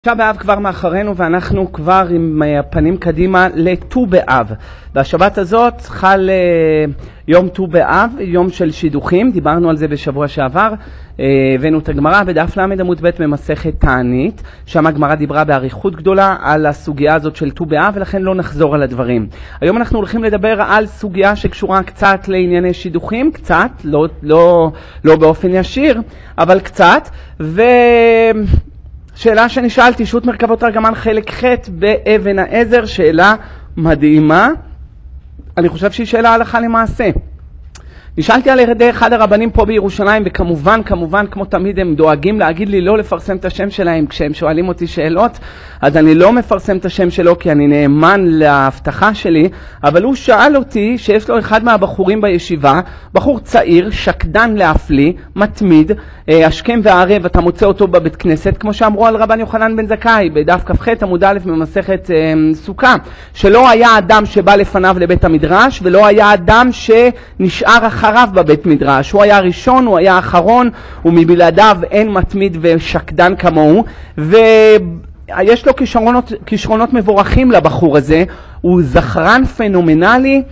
תשעה באב כבר מאחרינו ואנחנו כבר עם הפנים קדימה לט"ו באב. והשבת הזאת חל יום ט"ו באב, יום של שידוכים, דיברנו על זה בשבוע שעבר, הבאנו את הגמרא בדף ל' עמוד ב' במסכת תענית, שם הגמרא דיברה באריכות גדולה על הסוגיה הזאת של ט"ו באב ולכן לא נחזור על הדברים. היום אנחנו הולכים לדבר על סוגיה שקשורה קצת לענייני שידוכים, קצת, לא באופן ישיר, אבל קצת, שאלה שנשאלתי, שו"ת מרכבות תרגמן חלק ח' באבן העזר, שאלה מדהימה, אני חושב שהיא שאלה הלכה למעשה. נשאלתי על ידי אחד הרבנים פה בירושלים, וכמובן, כמו תמיד הם דואגים להגיד לי לא לפרסם את השם שלהם כשהם שואלים אותי שאלות, אז אני לא מפרסם את השם שלו כי אני נאמן להבטחה שלי, אבל הוא שאל אותי שיש לו אחד מהבחורים בישיבה, בחור צעיר, שקדן להפליא, מתמיד, השכם והערב, אתה מוצא אותו בבית כנסת, כמו שאמרו על רבן יוחנן בן זכאי, בדף כ"ח עמוד א' במסכת סוכה, שלא היה אדם שבא לפניו לבית המדרש, ולא היה אדם שנשאר אחריו בבית מדרש, הוא היה ראשון, הוא היה אחרון, ומבלעדיו אין מתמיד ושקדן כמוהו, ויש לו כישרונות מבורכים לבחור הזה, הוא זכרן פנומנלי,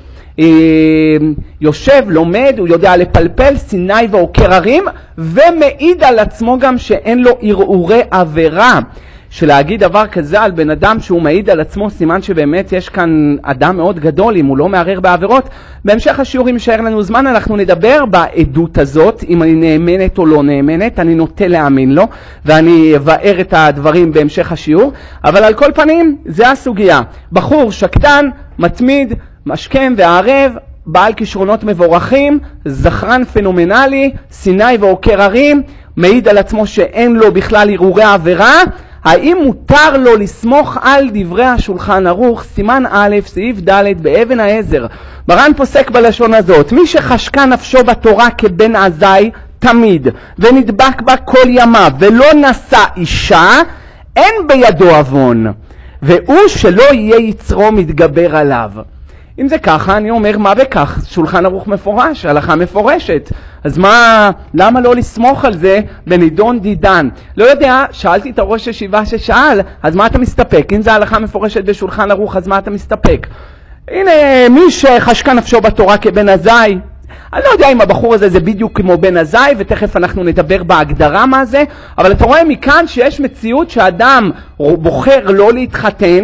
יושב, לומד, הוא יודע לפלפל, סיני ועוקר הרים, ומעיד על עצמו גם שאין לו ערעורי עבירה. שלהגיד דבר כזה על בן אדם שהוא מעיד על עצמו, סימן שבאמת יש כאן אדם מאוד גדול, אם הוא לא מערער בעבירות. בהמשך השיעור, אם יישאר לנו זמן, אנחנו נדבר בעדות הזאת, אם אני נאמנת או לא נאמנת, אני נוטה להאמין לו, ואני אבאר את הדברים בהמשך השיעור, אבל על כל פנים, זה הסוגיה. בחור שקדן, מתמיד, משכם וערב, בעל כישרונות מבורכים, זכרן פנומנלי, סיני ועוקר הרים, מעיד על עצמו שאין לו בכלל ערעורי עבירה. האם מותר לו לסמוך על דברי השולחן ערוך, סימן א', סעיף ד' באבן העזר? מרן פוסק בלשון הזאת, מי שחשקה נפשו בתורה כבן עזאי תמיד, ונדבק בה כל ימיו, ולא נשא אישה, אין בידו עוון, והוא שלא יהיה יצרו מתגבר עליו. אם זה ככה, אני אומר, מה בכך? שולחן ערוך מפורש, הלכה מפורשת. אז למה לא לסמוך על זה בנידון דידן? לא יודע, שאלתי את הראש ישיבה ששאל, אז מה אתה מסתפק? אם זה הלכה מפורשת בשולחן ערוך, אז מה אתה מסתפק? הנה, מי שחשקה נפשו בתורה כבן עזאי, אני לא יודע אם הבחור הזה זה בדיוק כמו בן עזאי, ותכף אנחנו נדבר בהגדרה מה זה, אבל אתה רואה מכאן שיש מציאות שאדם בוחר לא להתחתן,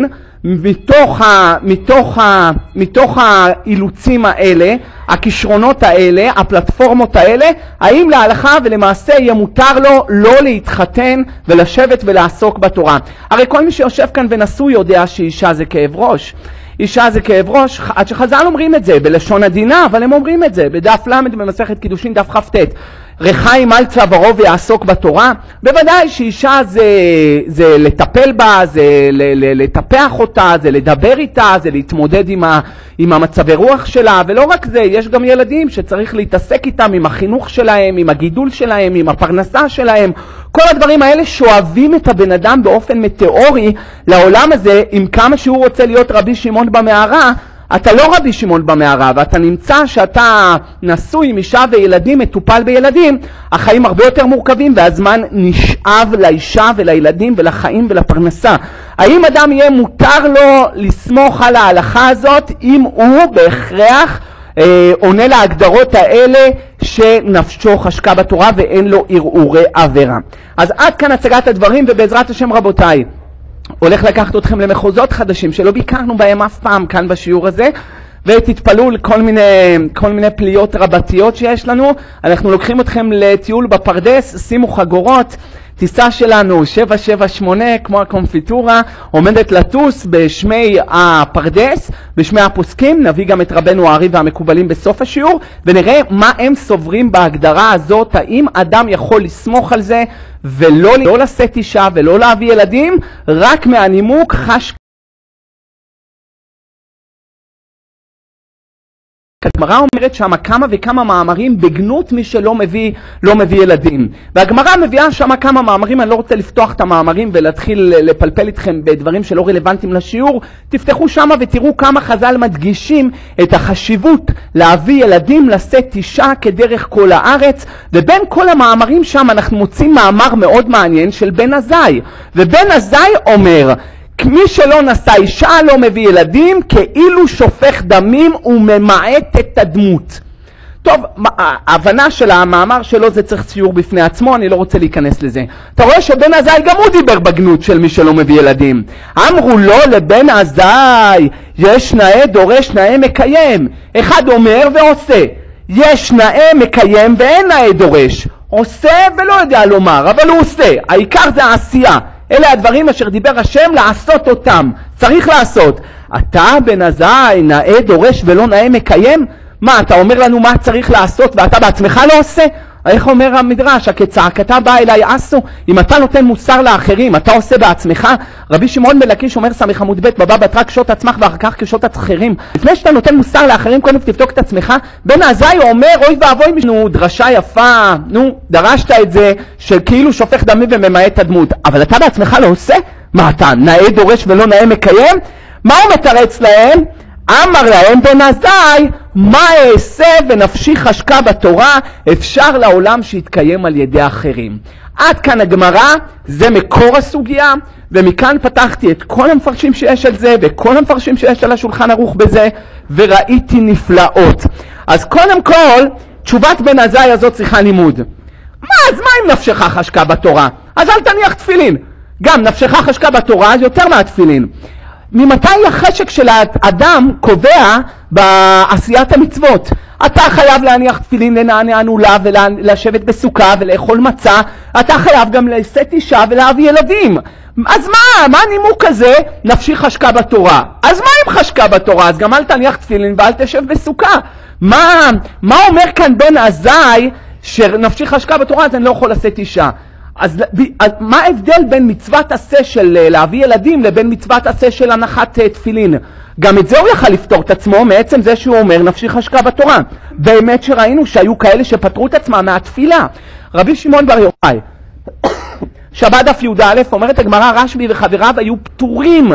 מתוך האילוצים האלה, הכישרונות האלה, הפלטפורמות האלה, האם להלכה ולמעשה יהיה מותר לו לא להתחתן ולשבת ולעסוק בתורה? הרי כל מי שיושב כאן ונשוי יודע שאישה זה כאב ראש. אישה זה כאב ראש, עד שחז"ל אומרים את זה, בלשון עדינה, אבל הם אומרים את זה, בדף ל' במסכת קידושין דף כ"ט. רחיים על צווארו ויעסוק בתורה, בוודאי שאישה זה לטפל בה, זה לטפח אותה, זה לדבר איתה, זה להתמודד עם המצבי רוח שלה, ולא רק זה, יש גם ילדים שצריך להתעסק איתם, עם החינוך שלהם, עם הגידול שלהם, עם הפרנסה שלהם. כל הדברים האלה שואבים את הבן אדם באופן מטאורי לעולם הזה, עם כמה שהוא רוצה להיות רבי שמעון במערה, אתה לא רבי שמעון במערה, ואתה נמצא שאתה נשוי עם אישה וילדים, מטופל בילדים, החיים הרבה יותר מורכבים, והזמן נשאב לאישה ולילדים ולחיים ולפרנסה. האם אדם יהיה מותר לו לסמוך על ההלכה הזאת, אם הוא בהכרח עונה להגדרות האלה שנפשו חשקה בתורה ואין לו ערעורי עבירה? אז עד כאן הצגת הדברים, ובעזרת השם רבותיי, הולך לקחת אתכם למחוזות חדשים שלא ביקרנו בהם אף פעם כאן בשיעור הזה, ותתפלו לכל מיני פליות רבתיות שיש לנו. אנחנו לוקחים אתכם לטיול בפרדס, שימו חגורות, טיסה שלנו 778 כמו הקונפיטורה עומדת לטוס בשמי הפרדס, בשמי הפוסקים. נביא גם את רבנו הארי והמקובלים בסוף השיעור ונראה מה הם סוברים בהגדרה הזאת, האם אדם יכול לסמוך על זה ולא לשאת אישה ולא להביא ילדים רק מהנימוק חשקה הגמרא אומרת שם כמה וכמה מאמרים בגנות מי שלא מביא ילדים. והגמרא מביאה שם כמה מאמרים, אני לא רוצה לפתוח את המאמרים ולהתחיל לפלפל איתכם בדברים שלא רלוונטיים לשיעור. תפתחו שם ותראו כמה חז"ל מדגישים את החשיבות להביא ילדים, לשאת אישה כדרך כל הארץ. ובין כל המאמרים שם אנחנו מוצאים מאמר מאוד מעניין של בן עזאי. ובן עזאי אומר, מי שלא נשא אישה לא מביא ילדים, כאילו שופך דמים וממעט את הדמות. טוב, ההבנה של המאמר שלו זה צריך ציור בפני עצמו, אני לא רוצה להיכנס לזה. אתה רואה שבן עזאי גם הוא דיבר בגנות של מי שלא מביא ילדים. אמרו לו לבן עזאי, יש נאה דורש נאה מקיים. אחד אומר ועושה. יש נאה מקיים ואין נאה דורש. עושה ולא יודע לומר, אבל הוא עושה. העיקר זה העשייה. אלה הדברים אשר דיבר השם לעשות אותם. צריך לעשות. אתה בן עזאי נאה דורש ולא נאה מקיים? מה, אתה אומר לנו מה צריך לעשות ואתה בעצמך לא עושה? איך אומר המדרש? הכצעקתה באה אליי עשו. אם אתה נותן מוסר לאחרים, אתה עושה בעצמך? רבי שמעון בן לקיש אומר סמיך עמוד ב' בבא בתרא קשוט עצמך ואחר כך קשוט אחרים. לפני שאתה נותן מוסר לאחרים, קודם תבדוק את עצמך. בן עזאי אומר, אוי ואבוי, נו, דרשה יפה, נו, דרשת את זה, שכאילו שופך דמים וממעט הדמות. אבל אתה בעצמך לא עושה? מה אתה, נאה דורש ולא נאה מקיים? מה הוא מתרץ להם? אמר להם בן עזאי, מה אעשה ונפשי חשקה בתורה, אפשר לעולם שיתקיים על ידי אחרים. עד כאן הגמרא, זה מקור הסוגיה, ומכאן פתחתי את כל המפרשים שיש על זה, וכל המפרשים שיש על השולחן ערוך בזה, וראיתי נפלאות. אז קודם כל, תשובת בן עזאי הזאת צריכה לימוד. אז מה אם נפשך חשקה בתורה? אז אל תניח תפילין. גם נפשך חשקה בתורה, אז יותר מהתפילין. ממתי החשק של האדם קובע בעשיית המצוות? אתה חייב להניח תפילין, לנענע ענולה ולשבת בסוכה ולאכול מצה. אתה חייב גם לשאת אישה ולהביא ילדים. אז מה הנימוק הזה? נפשי חשקה בתורה. אז מה אם חשקה בתורה? אז גם אל תניח תפילין ואל תשב בסוכה. מה אומר כאן בן עזאי שנפשי חשקה בתורה אז אני לא יכול לשאת אישה? אז מה ההבדל בין מצוות עשה של להביא ילדים לבין מצוות עשה של הנחת תפילין? גם את זה הוא יכל לפתור את עצמו מעצם זה שהוא אומר נפשי חשקה בתורה. באמת שראינו שהיו כאלה שפטרו את עצמם מהתפילה. רבי שמעון בר יוחאי שבת דף י"א אומרת הגמרא, רשב"י וחבריו היו פטורים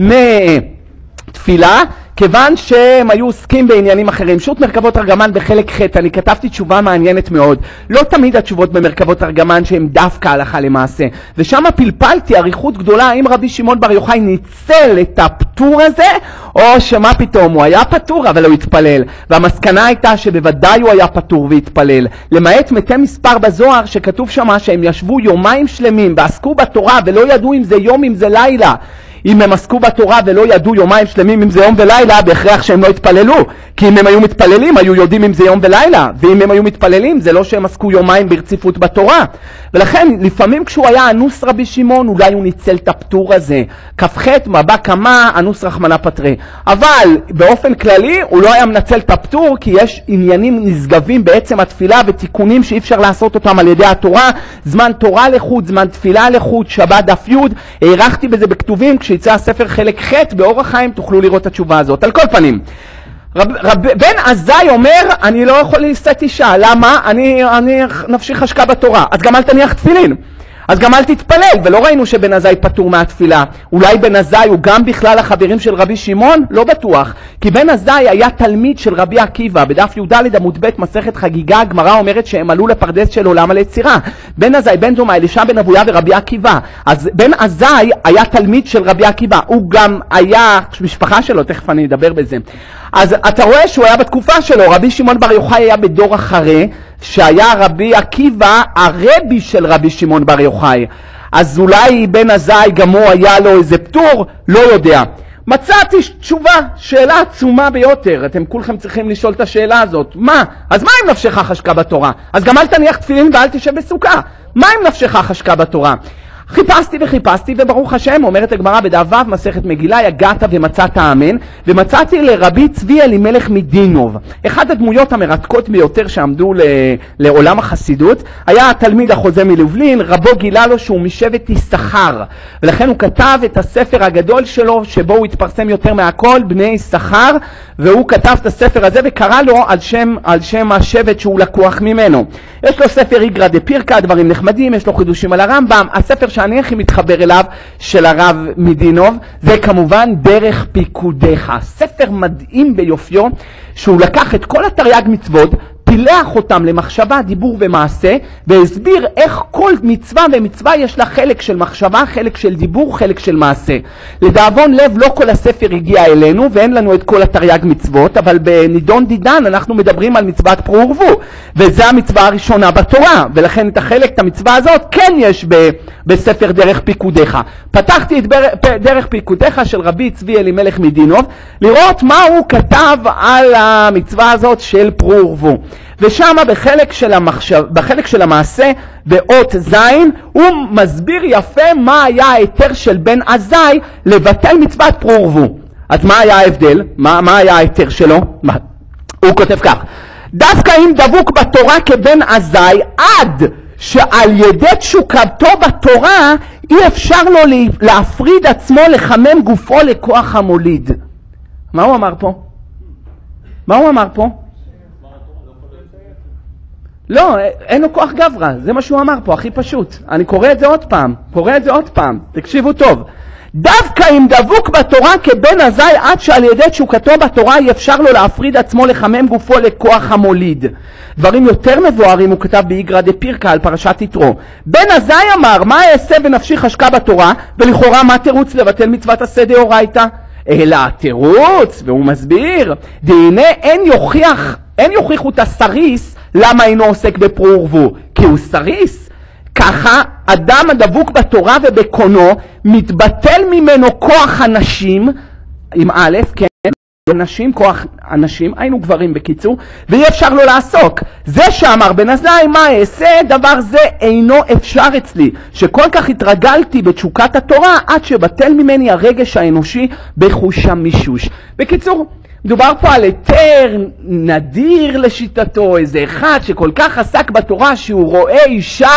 מתפילה כיוון שהם היו עוסקים בעניינים אחרים. שו"ת מרכבות ארגמן בחלק ח' אני כתבתי תשובה מעניינת מאוד. לא תמיד התשובות במרכבות ארגמן שהן דווקא הלכה למעשה. ושם פלפלתי אריכות גדולה האם רבי שמעון בר יוחאי ניצל את הפטור הזה, או שמה פתאום הוא היה פטור אבל הוא התפלל. והמסקנה הייתה שבוודאי הוא היה פטור והתפלל. למעט מתי מספר בזוהר שכתוב שמה שהם ישבו יומיים שלמים ועסקו בתורה ולא ידעו אם זה יום אם זה לילה. אם הם עסקו בתורה ולא ידעו יומיים שלמים אם זה יום ולילה, בהכרח שהם לא התפללו. כי אם הם היו מתפללים, היו יודעים אם זה יום ולילה. ואם הם היו מתפללים, זה לא שהם עסקו יומיים ברציפות בתורה. ולכן, לפעמים כשהוא היה אנוס רבי שמעון, אולי הוא ניצל את הפטור הזה. כ"ח, מבא קמא, אנוס רחמנא פטרי. אבל באופן כללי, הוא לא היה מנצל את הפטור, כי יש עניינים נשגבים בעצם התפילה ותיקונים שאי אפשר לעשות אותם על ידי התורה. זמן תורה לחוד, זמן תפילה לחוד, שבת דף י'. הערכתי בזה בכתובים, כשיצא הספר חלק ח' באורח חיים תוכלו לראות את התשובה הזאת. על כל פנים, בן עזאי אומר, אני לא יכול לשאת אישה. למה? אני נפשי חשקה בתורה. אז גם אל תניח תפילין. אז גם אל תתפלל, ולא ראינו שבן עזאי פטור מהתפילה. אולי בן עזאי הוא גם בכלל החברים של רבי שמעון? לא בטוח. כי בן עזאי היה תלמיד של רבי עקיבא. בדף י"ד עמוד ב' מסכת חגיגה, הגמרא אומרת שהם עלו לפרדס של עולם על יצירה. בן עזאי, בן דומא, אלישע בן אבויה ורבי עקיבא. אז בן עזאי היה תלמיד של רבי עקיבא. הוא גם היה משפחה שלו, תכף אני אדבר בזה. אז אתה רואה שהוא היה בתקופה שלו. רבי שמעון בר יוחאי היה בדור אחרי, שהיה רבי עקיבא הרבי של רבי שמעון בר יוחאי. אז אולי בן עזאי גם הוא היה לו איזה פטור, לא יודע. מצאתי תשובה, שאלה עצומה ביותר. אתם כולכם צריכים לשאול את השאלה הזאת. מה? אז מה אם נפשך חשקה בתורה? אז גם אל תניח תפילין ואל תשב בסוכה. מה אם נפשך חשקה בתורה? חיפשתי וחיפשתי, וברוך השם, אומרת הגמרא בדף ו' מסכת מגילה, יגעת ומצאת אמן, ומצאתי לרבי צבי אלימלך מדינוב. אחד הדמויות המרתקות ביותר שעמדו לעולם החסידות, היה התלמיד החוזה מלובלין, רבו גילה לו שהוא משבט יששכר, ולכן הוא כתב את הספר הגדול שלו, שבו הוא התפרסם יותר מהכל, בני יששכר, והוא כתב את הספר הזה וקרא לו על שם השבט שהוא לקוח ממנו. יש לו ספר איגרא דפירקא, דברים נחמדים, יש לו חידושים על הרמב"ם. הספר שאני הכי מתחבר אליו של הרב מדינוב זה כמובן דרך פיקודיך, ספר מדהים ביופיו, שהוא לקח את כל התרי"ג מצוות, פילח אותם למחשבה, דיבור ומעשה, והסביר איך כל מצווה ומצווה יש לה חלק של מחשבה, חלק של דיבור, חלק של מעשה. לדאבון לב לא כל הספר הגיע אלינו ואין לנו את כל התרי"ג מצוות, אבל בנידון דידן אנחנו מדברים על מצוות פרו ורבו, וזו המצווה הראשונה בתורה, ולכן את החלק, את המצווה הזאת כן יש בספר דרך פיקודיך. פתחתי את דרך פיקודיך של רבי צבי אלימלך מדינוב, לראות מה הוא כתב על המצווה הזאת של פרו ורבו. ושם בחלק של המעשה, באות זין, הוא מסביר יפה מה היה ההיתר של בן עזאי לבטל מצוות פרו ורבו. אז מה היה ההבדל? מה היה ההיתר שלו? הוא כותב כך: דווקא אם דבוק בתורה כבן עזאי, עד שעל ידי תשוקתו בתורה אי אפשר לו להפריד עצמו, לחמם גופו לכוח המוליד. מה הוא אמר פה? מה הוא אמר פה? לא, אין לו כוח גברא, זה מה שהוא אמר פה, הכי פשוט. אני קורא את זה עוד פעם, תקשיבו טוב. דווקא אם דבוק בתורה כבן עזאי, עד שעל ידי תשוקתו בתורה אי אפשר לו להפריד עצמו, לחמם גופו לכוח המוליד. דברים יותר מבוארים הוא כתב באיגרא דפירקא על פרשת יתרו. בן עזאי אמר, מה אעשה בנפשי חשקה בתורה, ולכאורה מה תירוץ לבטל מצוות עשה דאורייתא? אלא התירוץ, והוא מסביר, דהנה אין יוכיחו את הסריס, למה אינו עוסק בפרו ורבו? כי הוא סריס. ככה אדם הדבוק בתורה ובקונו, מתבטל ממנו כוח הנשים, עם א', כן, נשים, כוח הנשים, היינו גברים בקיצור, ואי אפשר לו לעסוק. זה שאמר בן עזאי, מה אעשה? דבר זה אינו אפשר אצלי, שכל כך התרגלתי בתשוקת התורה, עד שבטל ממני הרגש האנושי בחוש המישוש. בקיצור, מדובר פה על היתר נדיר לשיטתו, איזה אחד שכל כך עסק בתורה שהוא רואה אישה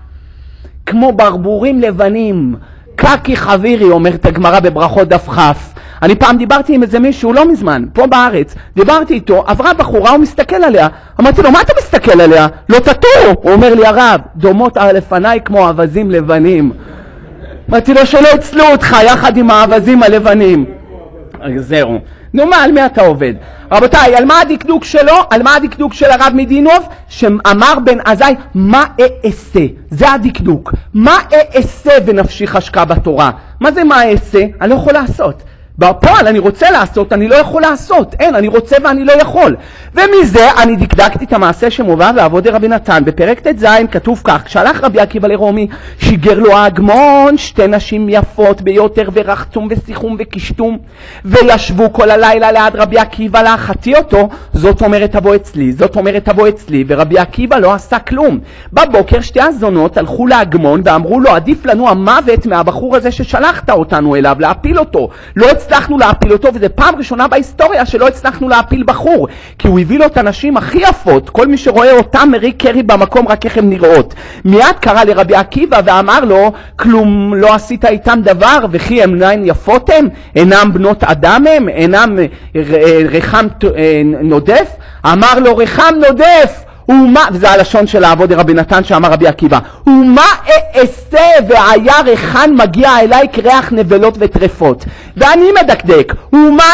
כמו ברבורים לבנים, קקי חבירי, אומרת הגמרא בברכות דף כ'. אני פעם דיברתי עם איזה מישהו לא מזמן, פה בארץ, דיברתי איתו, עברה בחורה, הוא מסתכל עליה, אמרתי לו, מה אתה מסתכל עליה? לא תטור. הוא אומר לי, הרב, דומות לפניי כמו אבזים לבנים. אמרתי לו, שלא יצלו אותך יחד עם האבזים הלבנים. זהו. נו, מה, על מי אתה עובד? רבותיי, על מה הדקדוק שלו? על מה הדקדוק של הרב מדינוב? שאמר בן עזאי, מה אעשה? זה הדקדוק. מה אעשה ונפשי חשקה בתורה? מה זה מה אעשה? אני לא יכול לעשות. בפועל אני רוצה לעשות, אני לא יכול לעשות. אין, אני רוצה ואני לא יכול. ומזה אני דקדקתי את המעשה שמובא בעבודי רבי נתן. בפרק ט"ז כתוב כך: כשהלך רבי עקיבא לרומי, שיגר לו ההגמון שתי נשים יפות ביותר ורחצום ושיחום וקשתום, וישבו כל הלילה ליד רבי עקיבא להחתי אותו. זאת אומרת תבוא אצלי, זאת אומרת תבוא אצלי, ורבי עקיבא לא עשה כלום. בבוקר שתי הזונות הלכו להגמון ואמרו לו, עדיף לנו המוות מהבחור הזה ששלחת אותנו אליו, להפיל אותו. לא הצלחנו להפיל אותו, וזה פעם ראשונה בהיסטוריה שלא הצלחנו להפיל בחור, כי הוא הביא לו את הנשים הכי יפות, כל מי שרואה אותם מרי קרי במקום רק איך הם נראות. מיד קרא לרבי עקיבא ואמר לו, כלום לא עשית איתם דבר, וכי הם יפות הם? אינם בנות אדם הם? אינם רחם נודף? אמר לו, רחם נודף. וזה הלשון של העבודי רבי נתן שאמר רבי עקיבא, ומה אעשה והיה ריחן מגיע אליי כריח נבלות וטרפות. ואני מדקדק, ומה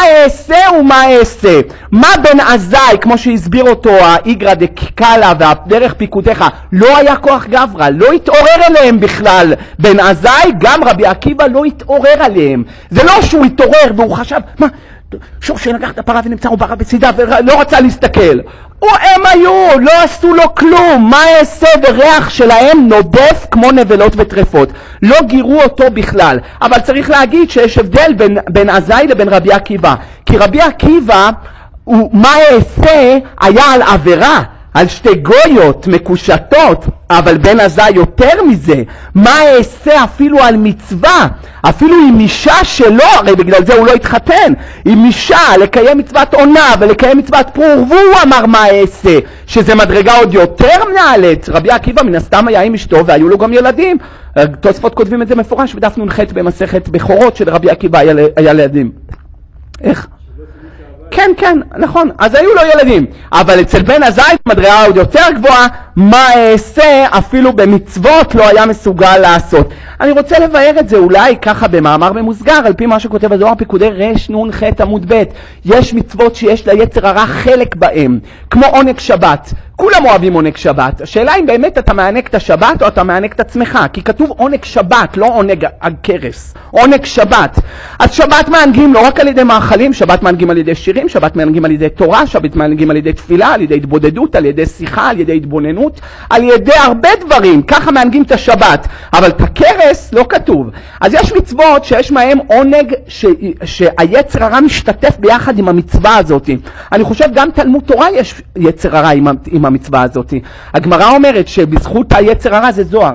אעשה? מה בן עזאי, כמו שהסביר אותו האיגרא דקאלה והדרך פיקודיך, לא היה כוח גברא, לא התעורר אליהם בכלל. בן עזאי, גם רבי עקיבא לא התעורר עליהם. זה לא שהוא התעורר והוא חשב, מה? שוב שנגח את הפרה ונמצא הוא ברא בצידה ולא רצה להסתכל. הם היו, לא עשו לו כלום. מה אעשה? וריח שלהם נודף כמו נבלות וטרפות. לא גירו אותו בכלל. אבל צריך להגיד שיש הבדל בין עזאי לבין רבי עקיבא. כי רבי עקיבא, מה אעשה היה על עבירה. על שתי גויות מקושטות, אבל בן עזאי יותר מזה, מה אעשה אפילו על מצווה, אפילו עם אישה שלו, הרי בגלל זה הוא לא התחתן, עם אישה לקיים מצוות עונה ולקיים מצוות פרור, והוא אמר מה אעשה, שזה מדרגה עוד יותר נעלית. רבי עקיבא מן הסתם היה עם אשתו והיו לו גם ילדים, תוספות כותבים את זה מפורש בדף נ"ח במסכת בכורות של רבי עקיבא היה ילדים. איך? כן, כן, נכון, אז היו לו ילדים, אבל אצל בן עזאי מדרגה עוד יותר גבוהה, מה אעשה אפילו במצוות לא היה מסוגל לעשות. אני רוצה לבאר את זה אולי ככה במאמר ממוסגר, על פי מה שכותב הזוהר פיקודי רנ"ח עמוד ב'. יש מצוות שיש ליצר הרע חלק בהם, כמו עונג שבת. כולם אוהבים עונג שבת. השאלה אם באמת אתה מענק את השבת או אתה מענק את עצמך, כי כתוב עונג שבת, לא עונג הכרס, עונג שבת. אז שבת מענגים לא רק על ידי מאכלים, שבת מענגים על ידי שירים, שבת מענגים על ידי תורה, שבת מענגים על ידי תפילה, על ידי התבודדות, על ידי שיחה, על ידי התבוננות, על ידי הרבה דברים, ככה מענגים את השבת. אבל את הכרס לא כתוב. אז יש מצוות שיש מהם עונג שהיצר הרע משתתף ביחד עם המצווה הזאת. אני חושב גם תלמוד תורה יש יצר הרע עם המצווה הזאת. הגמרא אומרת שבזכות היצר הרע זה זוהר.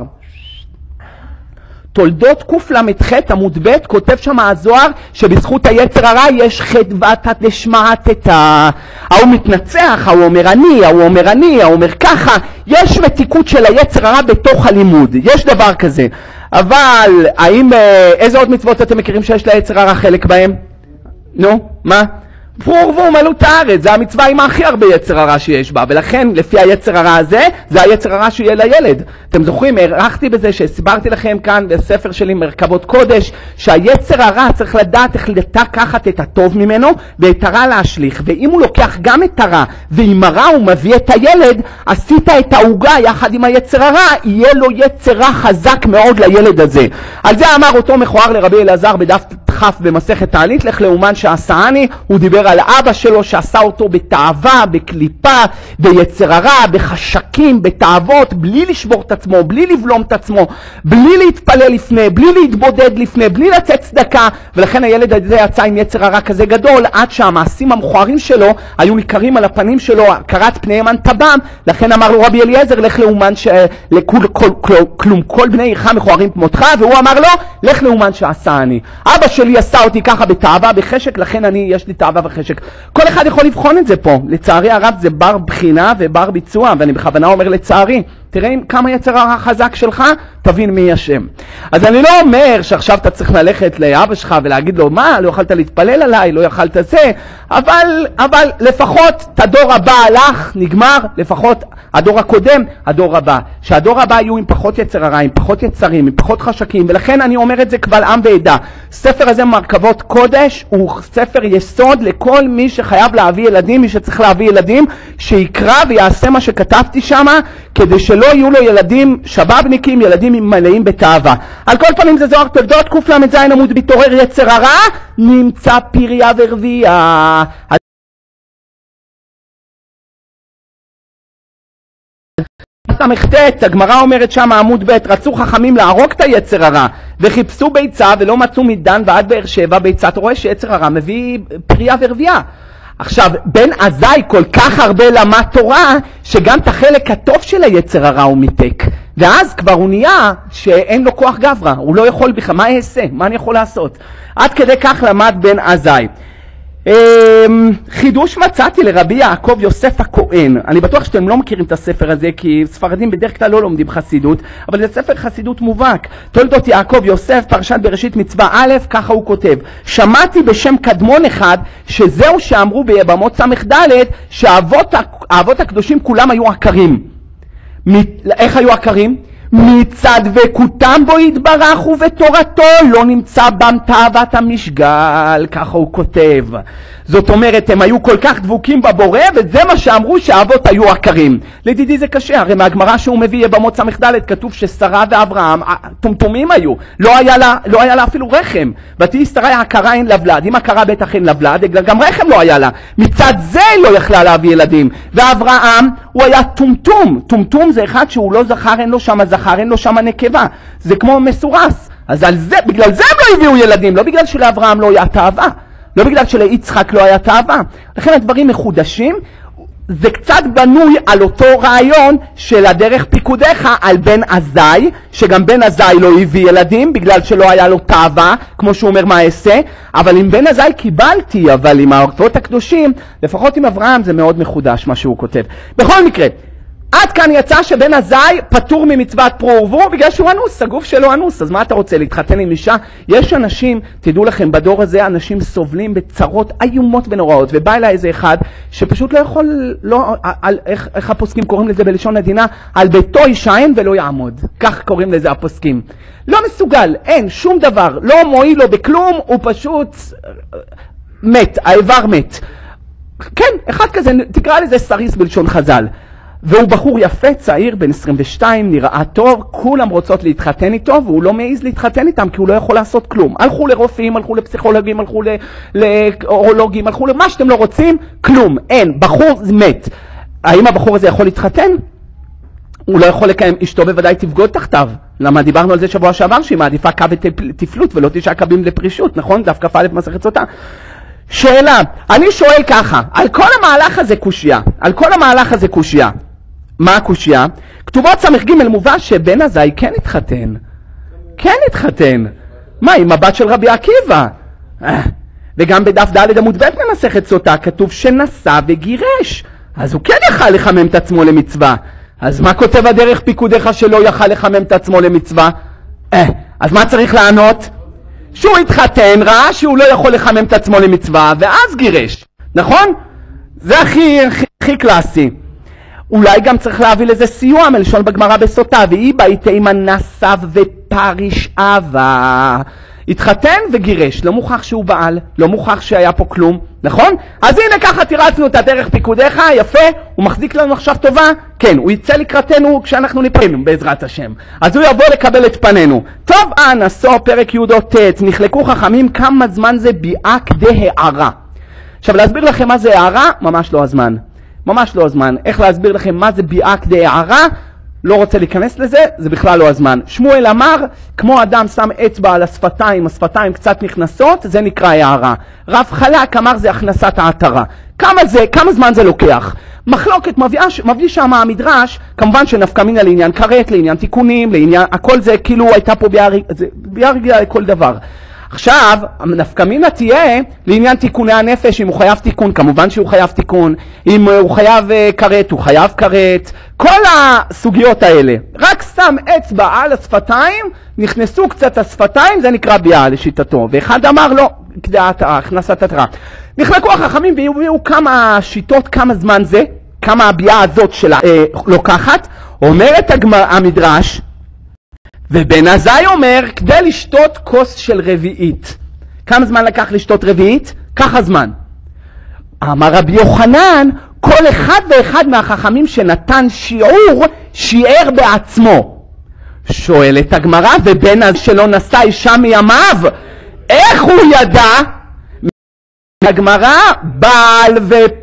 תולדות קל"ח עמוד ב' כותב שם הזוהר שבזכות היצר הרע יש חדוותא דשמעתתא. ההוא מתנצח, ההוא אומר אני, ההוא אומר אני, ההוא אומר ככה. יש מתיקות של היצר הרע בתוך הלימוד, יש דבר כזה. אבל האם איזה עוד מצוות אתם מכירים שיש ליצר הרע חלק בהם? נו, מה? פרור ואומנות הארץ, זה המצווה עם הכי הרבה יצר הרע שיש בה, ולכן לפי היצר הרע הזה, זה היצר הרע שיהיה לילד. אתם זוכרים, הערכתי בזה שהסברתי לכם כאן בספר שלי מרכבות קודש, שהיצר הרע צריך לדעת איך לקחת את הטוב ממנו ואת הרע להשליך, ואם הוא לוקח גם את הרע ועם הרע הוא מביא את הילד, עשית את העוגה יחד עם היצר הרע, יהיה לו יצר רע חזק מאוד לילד הזה. על זה אמר אותו מכוער לרבי אלעזר בדף כ' במסכת תענית, לך לאומן שעשני. הוא דיבר על אבא שלו שעשה אותו בתאווה, בקליפה, ביצר הרע, בחשקים, בתאוות, בלי לשבור את עצמו, בלי לבלום את עצמו, בלי להתפלל לפני, בלי להתבודד לפני, בלי לצאת צדקה, ולכן הילד הזה יצא עם יצר הרע כזה גדול, עד שהמעשים המכוערים שלו היו ניכרים על הפנים שלו, קרת פניהם אנטבם. לכן אמר לו רבי אליעזר, לך לאומן כלום כל בני עירך מכוערים כמותך, והוא אמר לו, לך לאומן שעשני. אבא שלי עשה אותי ככה בתאווה, בחשק, לכן יש לי תאווה וחשק. כל אחד יכול לבחון את זה פה. לצערי הרב זה בר בחינה ובר ביצוע, ואני בכוונה אומר לצערי. תראה כמה יצר הרע חזק שלך, תבין מי השם. אז אני לא אומר שעכשיו אתה צריך ללכת לאבא שלך ולהגיד לו, מה, לא יכולת להתפלל עליי, לא יכולת זה, אבל לפחות את הדור הבא הלך, נגמר, לפחות הדור הקודם, הדור הבא. שהדור הבא יהיו עם פחות יצר הרע, עם פחות יצרים, עם פחות חשקים, ולכן אני אומר את זה קבל עם ועדה. ספר הזה מרכבות קודש הוא ספר יסוד לכל מי שחייב להביא ילדים, מי שצריך להביא ילדים, שיקרא ויעשה מה שכתבתי שם, כדי שלא יהיו לו ילדים שבבניקים, ילדים מלאים בתאווה. על כל פנים זה זוהר תולדות קל"ז עמוד ב', תעורר יצר הרע, נמצא פריה ורבייה. ס"ט, הגמרא אומרת שם עמוד ב', רצו חכמים להרוג את היצר הרע וחיפשו ביצה ולא מצאו מדן ועד באר שבע ביצה. אתה רואה שיצר הרע מביא פריה ורבייה. עכשיו, בן עזאי כל כך הרבה למד תורה, שגם את החלק הטוב של היצר הרע הוא מיתק. ואז כבר הוא נהיה שאין לו כוח גברא, הוא לא יכול בכלל, מה אעשה? מה אני יכול לעשות? עד כדי כך למד בן עזאי. חידוש מצאתי לרבי יעקב יוסף הכהן. אני בטוח שאתם לא מכירים את הספר הזה, כי ספרדים בדרך כלל לא לומדים חסידות, אבל זה ספר חסידות מובהק. תולדות יעקב יוסף, פרשת בראשית מצווה א', ככה הוא כותב: שמעתי בשם קדמון אחד, שזהו שאמרו ביבמות ס"ד, שהאבות הקדושים כולם היו עקרים. איך היו עקרים? מצד דבקותם בו יתברך ובתורתו לא נמצא בם תאוות המשגל, ככה הוא כותב. זאת אומרת, הם היו כל כך דבוקים בבורא, וזה מה שאמרו שהאבות היו עקרים. לדידי זה קשה, הרי מהגמרא שהוא מביא יבמות ס"ד כתוב ששרה ואברהם טומטומים היו, לא היה לה אפילו רחם. ותהי שרה עקרה אין לה ולד, אם עקרה בטח אין לה ולד, גם רחם לא היה לה. מצד זה לא יכלה להביא ילדים. ואברהם הוא היה טומטום. טומטום זה אחד שהוא לא זכר, אין לו שם זכר, אין לו שם נקבה, זה כמו מסורס. אז על זה, בגלל זה הם לא הביאו ילדים, לא בגלל שלאברהם לא היה תאווה, לא בגלל שליצחק לא היה תאווה. לכן הדברים מחודשים. זה קצת בנוי על אותו רעיון של הדרך פיקודיך על בן עזאי, שגם בן עזאי לא הביא ילדים בגלל שלא היה לו תאווה, כמו שהוא אומר מה אעשה, אבל עם בן עזאי קיבלתי, אבל עם האותות הקדושים, לפחות עם אברהם זה מאוד מחודש מה שהוא כותב. בכל מקרה, עד כאן יצא שבן עזאי פטור ממצוות פרו ורבו בגלל שהוא אנוס, הגוף שלו אנוס, אז מה אתה רוצה, להתחתן עם אישה? יש אנשים, תדעו לכם, בדור הזה אנשים סובלים בצרות איומות ונוראות, ובא אליי איזה אחד שפשוט לא יכול, איך הפוסקים קוראים לזה בלשון עדינה? על ביתו יישען ולא יעמוד, כך קוראים לזה הפוסקים. לא מסוגל, אין שום דבר, לא מועיל לו בכלום, הוא פשוט מת, האיבר מת. כן, אחד כזה, תקרא לזה סריס בלשון חז"ל. והוא בחור יפה, צעיר, בן 22, נראה טוב, כולם רוצות להתחתן איתו, והוא לא מעיז להתחתן איתם, כי הוא לא יכול לעשות כלום. הלכו לרופאים, הלכו לפסיכולוגים, הלכו לאורולוגים, הלכו למה שאתם לא רוצים, כלום, אין, בחור מת. האם הבחור הזה יכול להתחתן? הוא לא יכול לקיים, אשתו בוודאי תבגוד תחתיו. למה דיברנו על זה שבוע שעבר, שהיא מעדיפה קו ותפלות, ולא 9 קווים לפרישות, נכון? דווקא כ"א מסכת סוטה. שאלה, אני שואל ככה, על כל המהלך הזה קושיה, על כל המהלך הזה קושיה. מה הקושיה? כתובות סמ"ג מובא שבן עזאי כן התחתן. כן התחתן. מה, עם הבת של רבי עקיבא? וגם בדף ד' עמוד ב' ממסכת סוטה כתוב שנשא וגירש. אז הוא כן יכל לחמם את עצמו למצווה. אז מה כותב הדרך פיקודיך שלא יכל לחמם את עצמו למצווה? אז מה צריך לענות? שהוא התחתן, ראה שהוא לא יכול לחמם את עצמו למצווה, ואז גירש. נכון? זה הכי קלאסי. אולי גם צריך להביא לזה סיוע מלשון בגמרא בסוטה, והיא בהתאימה נסב ופריש אבה. התחתן וגירש, לא מוכח שהוא בעל, לא מוכח שהיה פה כלום, נכון? אז הנה ככה תירצנו את הדרך פיקודיך, יפה, הוא מחזיק לנו עכשיו טובה, כן, הוא יצא לקראתנו כשאנחנו ניפרנו בעזרת השם, אז הוא יבוא לקבל את פנינו. טוב, נשוא פרק י"ט, נחלקו חכמים כמה זמן זה ביאה כדי הערה. עכשיו להסביר לכם מה זה הערה, ממש לא הזמן. ממש לא הזמן. איך להסביר לכם מה זה ביאה כדי הערה? לא רוצה להיכנס לזה, זה בכלל לא הזמן. שמואל אמר, כמו אדם שם אצבע על השפתיים, השפתיים קצת נכנסות, זה נקרא הערה. רב חלק אמר זה הכנסת העטרה. כמה זמן זה לוקח? מחלוקת מביא שם המדרש, כמובן שנפקא מינה לעניין כרת, לעניין תיקונים, לעניין, הכל זה כאילו הייתה פה ביאה רגילה לכל דבר. עכשיו, נפקא מינה תהיה לעניין תיקוני הנפש, אם הוא חייב תיקון, כמובן שהוא חייב תיקון, אם הוא חייב כרת, הוא חייב כרת, כל הסוגיות האלה. רק שם אצבע על השפתיים, נכנסו קצת השפתיים, זה נקרא ביאה לשיטתו. ואחד אמר לא, כדי הכנסת התרה. נחלקו החכמים והביאו כמה שיטות, כמה זמן זה, כמה הביאה הזאת שלה לוקחת. אומרת המדרש, ובן עזאי אומר, כדי לשתות כוס של רביעית. כמה זמן לקח לשתות רביעית? ככה זמן. אמר רבי יוחנן, כל אחד ואחד מהחכמים שנתן שיעור, שיער בעצמו. שואלת הגמרא, ובן עזאי שלא נשא אישה מימיו, איך הוא ידע? הגמרא, בעל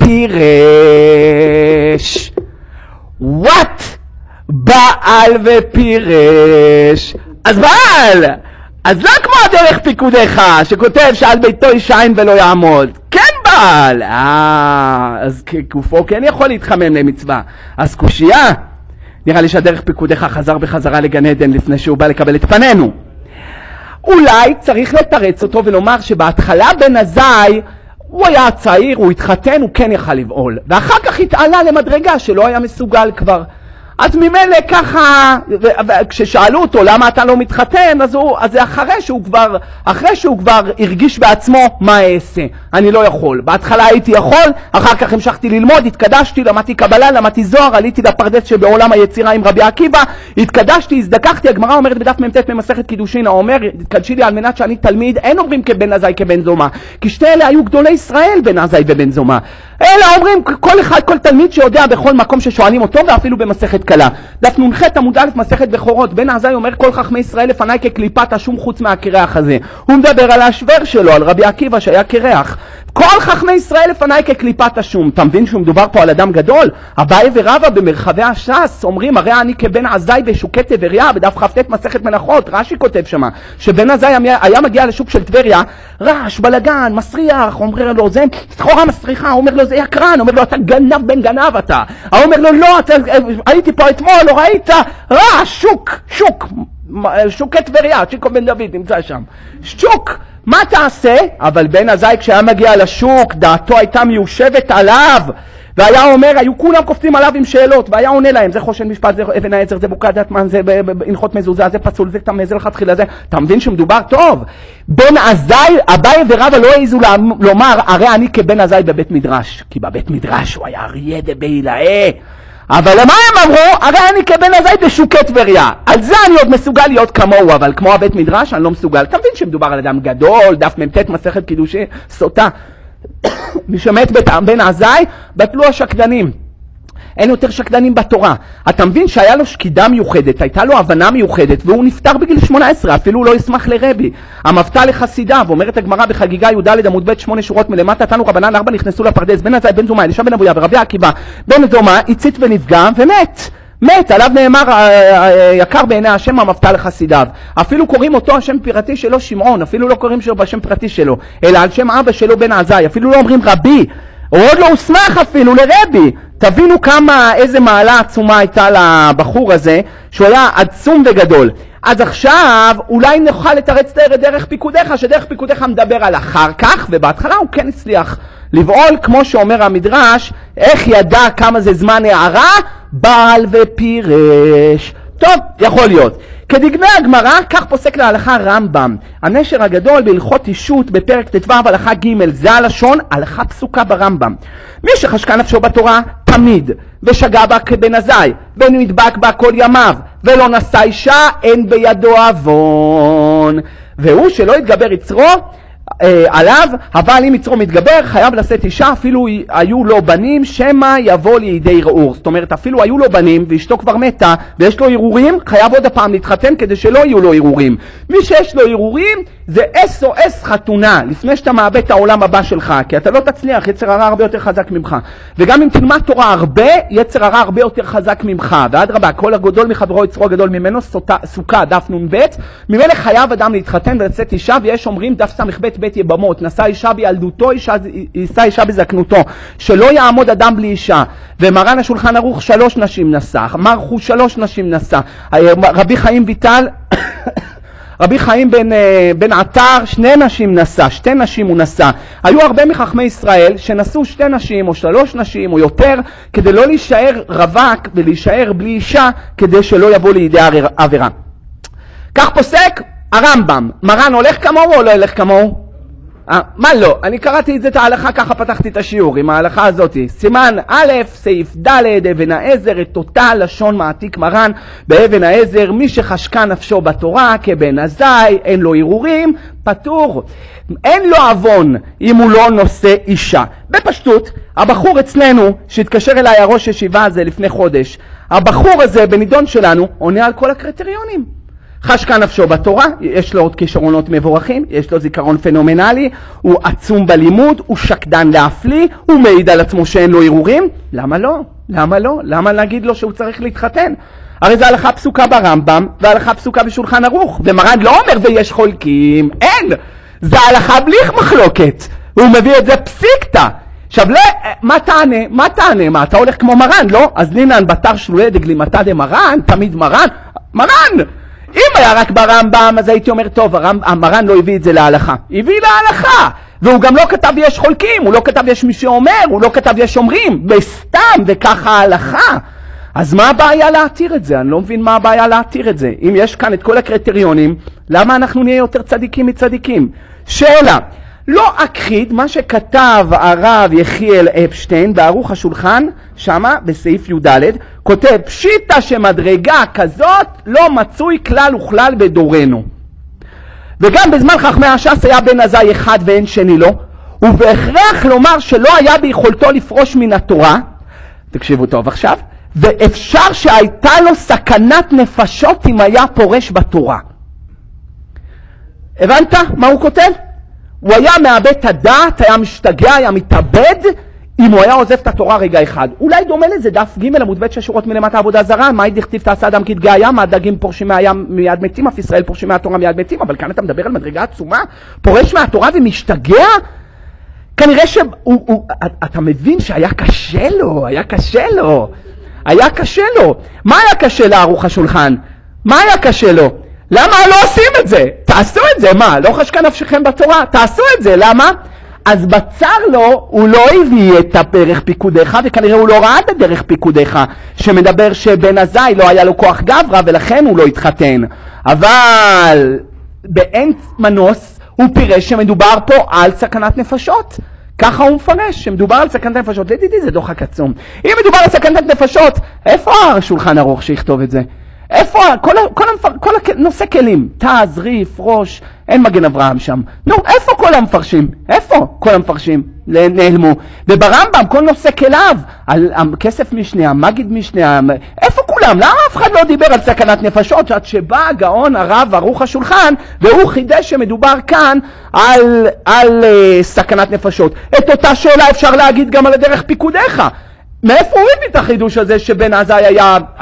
ופירש. What? בעל ופירש. אז בעל! אז לא כמו הדרך פיקודיך שכותב שעל ביתו יישען ולא יעמוד. כן בעל! אז גופו כן יכול להתחמם למצווה. אז קושיה, נראה לי שהדרך פיקודיך חזר בחזרה לגן עדן לפני שהוא בא לקבל את פנינו. אולי צריך לתרץ אותו ולומר שבהתחלה בן עזאי הוא היה צעיר, הוא התחתן, הוא כן יכל לבעול, ואחר כך התעלה למדרגה שלא היה מסוגל כבר. אז ממילא ככה, כששאלו אותו למה אתה לא מתחתן, אז זה אחרי שהוא כבר הרגיש בעצמו מה אעשה. אני לא יכול. בהתחלה הייתי יכול, אחר כך המשכתי ללמוד, התקדשתי, למדתי קבלה, למדתי זוהר, עליתי לפרדס שבעולם היצירה עם רבי עקיבא, התקדשתי, הזדקחתי, הגמרא אומרת בדף מ"ט ממסכת קידושין, האומר, התקדשי לי על מנת שאני תלמיד, אין אומרים כבן עזאי כבן זומא, כי שתי אלה היו גדולי ישראל, בן עזאי ובן זומא. אלא אומרים כל תלמיד שיודע בכל מקום ששואלים אותו, ואפילו במסכת קלה. דף נ"ח עמוד א' מסכת בכורות, בן עזאי אומר כל חכמי ישראל לפניי כקליפת השום חוץ מהקרח הזה. הוא מדבר על השוור שלו, על רבי עקיבא שהיה קרח. כל חכמי ישראל לפניי כקליפת השום. אתה מבין שמדובר פה על אדם גדול? אביי ורבא במרחבי הש"ס אומרים, הרי אני כבן עזאי בשוקי טבריה, בדף כ"ט מסכת מנחות, רש"י כותב שמה, שבן עזאי היה מגיע לשוק של טבריה, רעש, בלגן, מסריח, אומר לו, זה סחורה מסריחה, אומר לו, זה יקרן, אומר לו, אתה גנב בן גנב אתה. אומר לו, לא, הייתי פה אתמול, לא ראית, רעש, שוקי טבריה, צ'יקו בן דוד נמצא שם, שוק. מה תעשה? אבל בן עזאי כשהיה מגיע לשוק, דעתו הייתה מיושבת עליו, והיה אומר, היו כולם קופצים עליו עם שאלות, והיה עונה להם, זה חושן משפט, זה אבן העזר, זה בוקד דתמן, זה הלכות מזוזה, זה פסול, זה תמה, זה לכתחילה, זה, אתה מבין שמדובר טוב? בן עזאי, אביי ורבא לא העזו לומר, הרי אני כבן עזאי בבית מדרש, כי בבית מדרש הוא היה אריה דבעילאה. אבל למה הם אמרו? הרי אני כבן עזאי בשוקי טבריה. על זה אני עוד מסוגל להיות כמוהו, אבל כמו הבית מדרש אני לא מסוגל. אתה מבין שמדובר על אדם גדול, דף מ"ט מסכת קידושי סוטה. מי שמת בן עזאי, בטלו השקדנים. אין יותר שקדנים בתורה. אתה מבין שהיה לו שקידה מיוחדת, הייתה לו הבנה מיוחדת, והוא נפטר בגיל 18, אפילו הוא לא ישמח לרבי. המבטא לחסידיו, אומרת הגמרא בחגיגה י"ד עמוד ב' 8 שורות מלמטה, תנו רבנן 4 נכנסו לפרדס, בן עזאי בן זומא, אלישע בן אבויה ורבי עקיבא בן זומא, הצית ונפגע ומת. מת, עליו נאמר יקר בעיני השם המבטא לחסידיו. אפילו קוראים אותו השם פרטי שלו שמעון, אפילו לא קוראים שלו בשם פרטי שלו, אלא על שם אבא שלו בן עזאי, אפילו לא אומרים רבי, הוא עוד לא הוסמך אפילו לרבי. תבינו איזה מעלה עצומה הייתה לבחור הזה, שהוא היה עצום וגדול. אז עכשיו אולי נוכל לתרץ דרך פיקודיך, שדרך פיקודיך מדבר על אחר כך, ובהתחלה הוא כן הצליח לבעול, כמו שאומר המדרש, איך ידע כמה זה זמן הערה? בעל ופירש. טוב, יכול להיות. כדגמי הגמרא, כך פוסק להלכה רמב"ם. הנשר הגדול בהלכות אישות בפרק ט"ו הלכה ג', זה הלשון, הלכה פסוקה ברמב"ם. מי שחשקה נפשו בתורה תמיד, ושגה בה כבן עזאי, ונדבק בה כל ימיו, ולא נשא אישה, אין בידו עוון. והוא שלא יתגבר יצרו עליו, אבל אם יצרו מתגבר, חייב לשאת אישה, אפילו היו לו בנים, שמה יבוא לידי ערעור. זאת אומרת, אפילו היו לו בנים, ואשתו כבר מתה, ויש לו ערעורים, חייב עוד הפעם להתחתן כדי שלא יהיו לו ערעורים. מי שיש לו ערעורים, זה SOS חתונה, לפני שאתה מאבד את העולם הבא שלך, כי אתה לא תצליח, יצר הרע הרבה יותר חזק ממך. וגם אם תלמד תורה הרבה, יצר הרע הרבה יותר חזק ממך. ועד רבה, כל הגדול מחברו יצרו הגדול ממנו, סוכה, דף נ"ב, ממילא חייב אדם להתחתן ולצאת אישה, ויש אומרים דף ס"ב בית יבמות, נשא אישה בילדותו, יישא אישה בזקנותו, שלא יעמוד אדם בלי אישה. ומרן השולחן ערוך 3 נשים נשא, מרחו 3 נשים נשא, רבי חיים ויטל רבי חיים בן עטר 2 נשים נשא, 2 נשים הוא נשא. היו הרבה מחכמי ישראל שנשאו 2 נשים או 3 נשים או יותר, כדי לא להישאר רווק ולהישאר בלי אישה, כדי שלא יבוא לידי עבירה. כך פוסק הרמב"ם. מרן הולך כמוהו או לא הולך כמוהו? מה לא? אני קראתי את זה, את ההלכה, ככה פתחתי את השיעור עם ההלכה הזאת. סימן א', סעיף ד', אבן העזר, את אותה לשון מעתיק מרן באבן העזר, מי שחשקה נפשו בתורה כבן עזאי, אין לו ערעורים, פטור. אין לו עוון אם הוא לא נושא אישה. בפשטות, הבחור אצלנו שהתקשר אליי הראש ישיבה הזה לפני חודש, הבחור הזה בנידון שלנו עונה על כל הקריטריונים. חשקה נפשו בתורה, יש לו עוד כישרונות מבורכים, יש לו זיכרון פנומנלי, הוא עצום בלימוד, הוא שקדן להפליא, הוא מעיד על עצמו שאין לו ערעורים. למה לא? למה לא? למה להגיד לו שהוא צריך להתחתן? הרי זה הלכה פסוקה ברמב"ם, והלכה פסוקה בשולחן ערוך, ומרן לא אומר ויש חולקים, אין! זה הלכה בלי מחלוקת, הוא מביא את זה פסיקתא. עכשיו, מה תענה? מה תענה? מה, אתה הולך כמו מרן, לא? אז נינן בתר שלולי דגלימתא דמרן, תמיד מרן, מרן! אם היה רק ברמב"ם, אז הייתי אומר, טוב, המרן לא הביא את זה להלכה. הביא להלכה. והוא גם לא כתב יש חולקים, הוא לא כתב יש מי שאומר, הוא לא כתב יש אומרים, בסתם, וככה ההלכה. אז מה הבעיה להתיר את זה? אני לא מבין מה הבעיה להתיר את זה. אם יש כאן את כל הקריטריונים, למה אנחנו נהיה יותר צדיקים מצדיקים? שאלה, לא אכחיד מה שכתב הרב יחיאל אפשטיין בערוך השולחן, שמה בסעיף י"ד, כותב פשיטה שמדרגה כזאת לא מצוי כלל וכלל בדורנו. וגם בזמן חכמי הש"ס היה בן עזאי אחד ואין שני לו, ובהכרח לומר שלא היה ביכולתו לפרוש מן התורה, תקשיבו טוב עכשיו, ואפשר שהייתה לו סכנת נפשות אם היה פורש בתורה. הבנת מה הוא כותב? הוא היה מאבד את הדעת, היה משתגע, היה מתאבד, אם הוא היה עוזב את התורה רגע אחד. אולי דומה לזה דף ג' עמוד ב' 6 שורות מלמטה עבודה זרה, מה דכתיב תעשה אדם כדגי הים, הדגים פורשים מהים מיד מתים, אף ישראל פורשים מהתורה מיד מתים, אבל כאן אתה מדבר על מדרגה עצומה, פורש מהתורה ומשתגע? כנראה אתה מבין שהיה קשה לו, היה קשה לו. מה היה קשה לערוך השולחן? מה היה קשה לו? למה לא עושים את זה? תעשו את זה, מה? לא חשקה נפשכם בתורה? תעשו את זה, למה? אז בצר לו, הוא לא הביא את דרך פיקודיך, וכנראה הוא לא ראה את דרך פיקודיך, שמדבר שבן עזאי לא היה לו כוח גברא, ולכן הוא לא התחתן. אבל באין מנוס, הוא פירש שמדובר פה על סכנת נפשות. ככה הוא מפרש, שמדובר על סכנת נפשות. לדידי זה דוחק עצום. אם מדובר על סכנת נפשות, איפה השולחן ערוך שיכתוב את זה? איפה? כל נושא כלים, תז, ריף, ראש, אין מגן אברהם שם. נו, איפה כל המפרשים? איפה כל המפרשים נעלמו? וברמב"ם, כל נושא כליו, על כסף משנה, המגיד משנה, איפה כולם? למה אף אחד לא דיבר על סכנת נפשות? עד שבא הגאון הרב ערוך השולחן, והוא חידש שמדובר כאן על סכנת נפשות. את אותה שאלה אפשר להגיד גם על הדרך פיקודיך. מאיפה הוא הביא את החידוש הזה שבן עזאי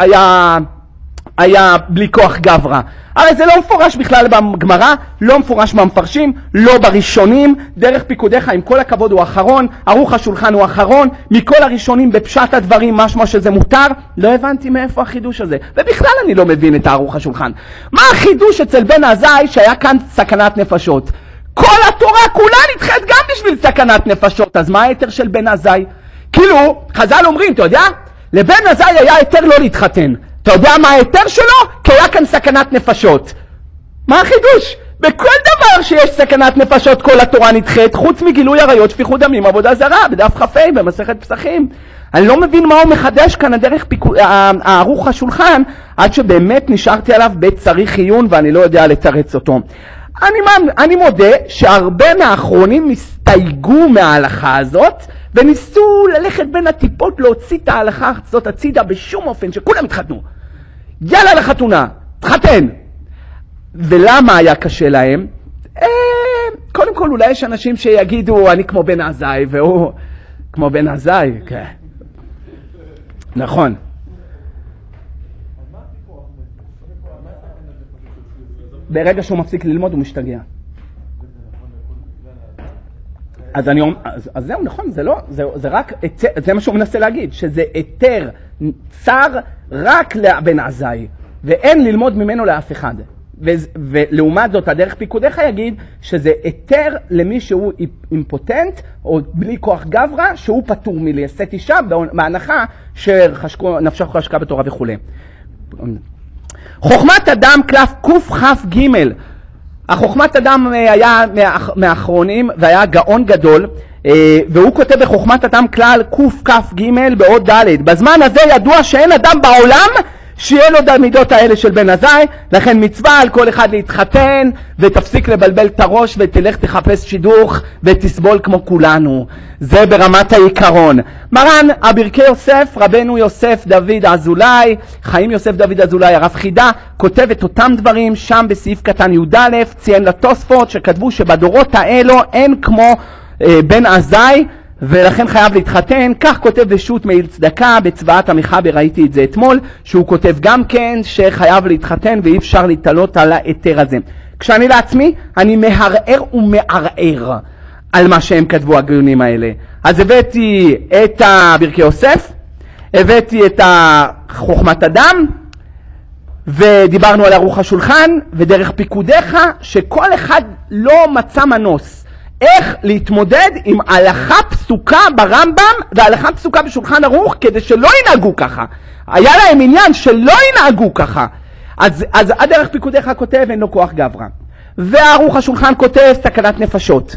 היה בלי כוח גברא? הרי זה לא מפורש בכלל בגמרא, לא מפורש במפרשים, לא בראשונים. דרך פיקודיך עם כל הכבוד הוא אחרון, ערוך השולחן הוא אחרון, מכל הראשונים בפשט הדברים משמע שזה מותר. לא הבנתי מאיפה החידוש הזה, ובכלל אני לא מבין את ערוך השולחן. מה החידוש אצל בן עזאי שהיה כאן סכנת נפשות? כל התורה כולה נדחית גם בשביל סכנת נפשות, אז מה היתר של בן עזאי? כאילו, חז"ל אומרים, אתה יודע, לבן עזאי היה היתר לא להתחתן. אתה יודע מה היתר שלו? כי היה כאן סכנת נפשות. מה החידוש? בכל דבר שיש סכנת נפשות כל התורה נדחית, חוץ מגילוי עריות, שפיכות דמים, עבודה זרה, בדף כ"ה במסכת פסחים. אני לא מבין מה הוא מחדש כאן הדרך ערוך השולחן, עד שבאמת נשארתי עליו בצריך עיון ואני לא יודע לתרץ אותו. אני מודה שהרבה מהאחרונים הסתייגו מההלכה הזאת, וניסו ללכת בין הטיפות להוציא את ההלכה הזאת הצידה בשום אופן, שכולם התחתנו. יאללה לחתונה, תחתן. ולמה היה קשה להם? קודם כל אולי יש אנשים שיגידו, אני כמו בן עזאי, והוא כמו בן עזאי, כן. נכון. ברגע שהוא מפסיק ללמוד הוא משתגע. אז זהו, נכון, זה רק, זה מה שהוא מנסה להגיד, שזה היתר צר רק לבן עזאי, ואין ללמוד ממנו לאף אחד. ולעומת זאת, הדרך פיקודיך יגיד שזה היתר למי שהוא אימפוטנט, או בלי כוח גברא, שהוא פטור מלעשות אישה, בהנחה שנפשך חשקה בתורה וכו'. חוכמת אדם קלף קכ"ג, החוכמת אדם היה מהאחרונים והיה גאון גדול, והוא כותב בחוכמת אדם כלל קכ"ג בעוד ד'. בזמן הזה ידוע שאין אדם בעולם שיהיה לו המידות האלה של בן עזאי, לכן מצווה על כל אחד להתחתן, ותפסיק לבלבל את הראש ותלך תחפש שידוך ותסבול כמו כולנו. זה ברמת העיקרון. מרן הברכי יוסף, רבנו יוסף דוד אזולאי, חיים יוסף דוד אזולאי הרב חידה, כותב את אותם דברים שם בסעיף קטן י"א, ציין לתוספות שכתבו שבדורות האלו אין כמו בן עזאי, ולכן חייב להתחתן. כך כותב בשו"ת מעיל צדקה בצבאת המחבר, ראיתי את זה אתמול, שהוא כותב גם כן שחייב להתחתן ואי אפשר להתעלות על היתר הזה. כשאני לעצמי, אני מהרער ומערער על מה שהם כתבו הגאונים האלה. אז הבאתי את ברכי יוסף, הבאתי את חוכמת אדם, ודיברנו על ערוך השולחן ודרך פיקודיך, שכל אחד לא מצא מנוס איך להתמודד עם הלכה פסוקה ברמב"ם והלכה פסוקה בשולחן ערוך, כדי שלא ינהגו ככה. היה להם עניין שלא ינהגו ככה. אז הדרך פיקודיך כותב אין לו כוח גברא, וערוך השולחן כותב סכנת נפשות.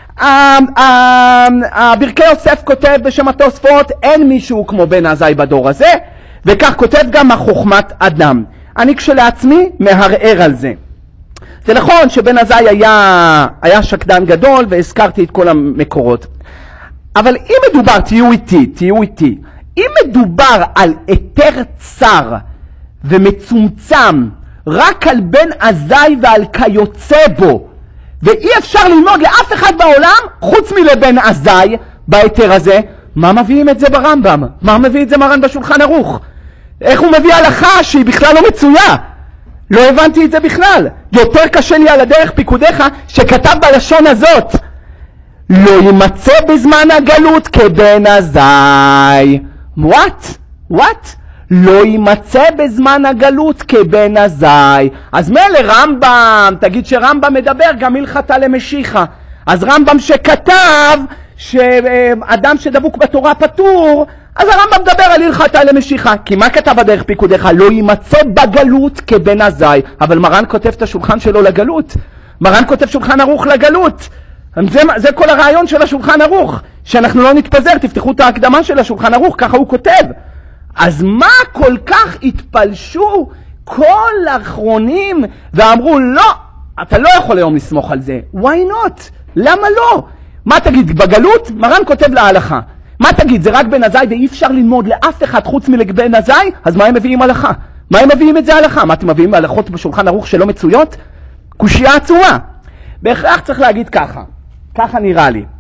ברכי יוסף כותב בשם התוספות אין מישהו כמו בן עזאי בדור הזה, וכך כותב גם החוכמת אדם. אני כשלעצמי מהרער על זה. זה נכון שבן עזאי היה שקדן גדול, והזכרתי את כל המקורות. אבל אם מדובר, תהיו איתי, אם מדובר על היתר צר ומצומצם רק על בן עזאי ועל כיוצא בו, ואי אפשר ללמוד לאף אחד בעולם חוץ מלבן עזאי בהיתר הזה. מה מביאים את זה ברמב"ם? מה מביא את זה מרן בשולחן ערוך? איך הוא מביא הלכה שהיא בכלל לא מצויה? לא הבנתי את זה בכלל. יותר קשה לי על הדרך פיקודיך שכתב בלשון הזאת, לא יימצא בזמן הגלות כבן עזאי. what? לא יימצא בזמן הגלות כבן עזאי. אז מילא רמב"ם, תגיד שרמב"ם מדבר גם הלכתה למשיחה. אז רמב"ם שכתב שאדם שדבוק בתורה פטור, אז הרמב"ם מדבר על הלכתה למשיחה. כי מה כתב הדרך פיקודיך? לא יימצא בגלות כבן עזאי. אבל מרן כותב את השולחן שלו לגלות. מרן כותב שולחן ערוך לגלות. זה כל הרעיון של השולחן ערוך, שאנחנו לא נתפזר. תפתחו את ההקדמה של השולחן ערוך, ככה הוא כותב. אז מה כל כך התפלשו כל האחרונים ואמרו לא, אתה לא יכול היום לסמוך על זה. why not? למה לא? מה תגיד, בגלות? מרן כותב להלכה. מה תגיד, זה רק בן עזאי ואי אפשר ללמוד לאף אחד חוץ מלבן עזאי? אז מה הם מביאים הלכה? מה הם מביאים את זה הלכה? מה אתם מביאים הלכות בשולחן ערוך שלא מצויות? קושיה עצומה. בהכרח צריך להגיד ככה נראה לי.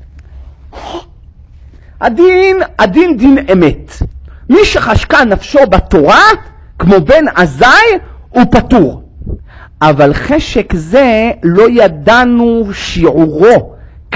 הדין דין אמת. מי שחשקה נפשו בתורה, כמו בן עזאי, הוא פטור. אבל חשק זה לא ידענו שיעורו.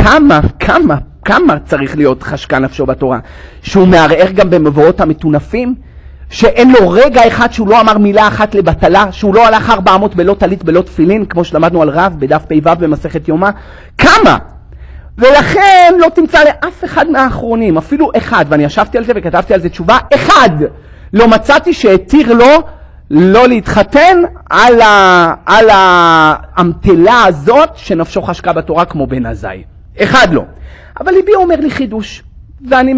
כמה צריך להיות חשקה נפשו בתורה? שהוא מערער גם במבואות המטונפים? שאין לו רגע אחד שהוא לא אמר מילה אחת לבטלה? שהוא לא הלך 400 בלא טלית בלא תפילין, כמו שלמדנו על רב בדף פ"ו במסכת יומא? כמה? ולכן לא תמצא לאף אחד מהאחרונים, אפילו אחד, ואני ישבתי על זה וכתבתי על זה תשובה, אחד לא מצאתי שהתיר לו לא להתחתן על האמתלה הזאת שנפשו חשקה בתורה כמו בן עזאי. אחד לא. אבל ליבי אומר לי חידוש, ואני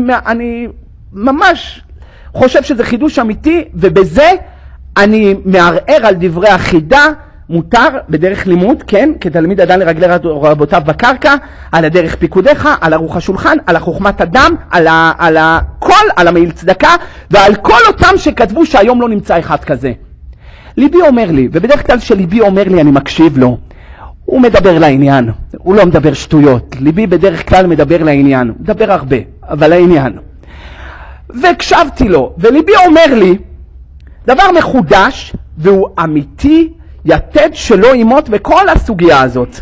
ממש חושב שזה חידוש אמיתי, ובזה אני מערער על דברי החידה. מותר בדרך לימוד, כן, כתלמיד אדם לרגלי רבותיו בקרקע, על הדרך פיקודיך, על ערוך השולחן, על החוכמת אדם, על הכל, על המעיל צדקה, ועל כל אותם שכתבו שהיום לא נמצא אחד כזה. ליבי אומר לי, ובדרך כלל שליבי אומר לי אני מקשיב לו, הוא מדבר לעניין, הוא לא מדבר שטויות. ליבי בדרך כלל מדבר לעניין, הוא מדבר הרבה, אבל לעניין. והקשבתי לו, וליבי אומר לי דבר מחודש, והוא אמיתי, יתד שלא ימות בכל הסוגיה הזאת.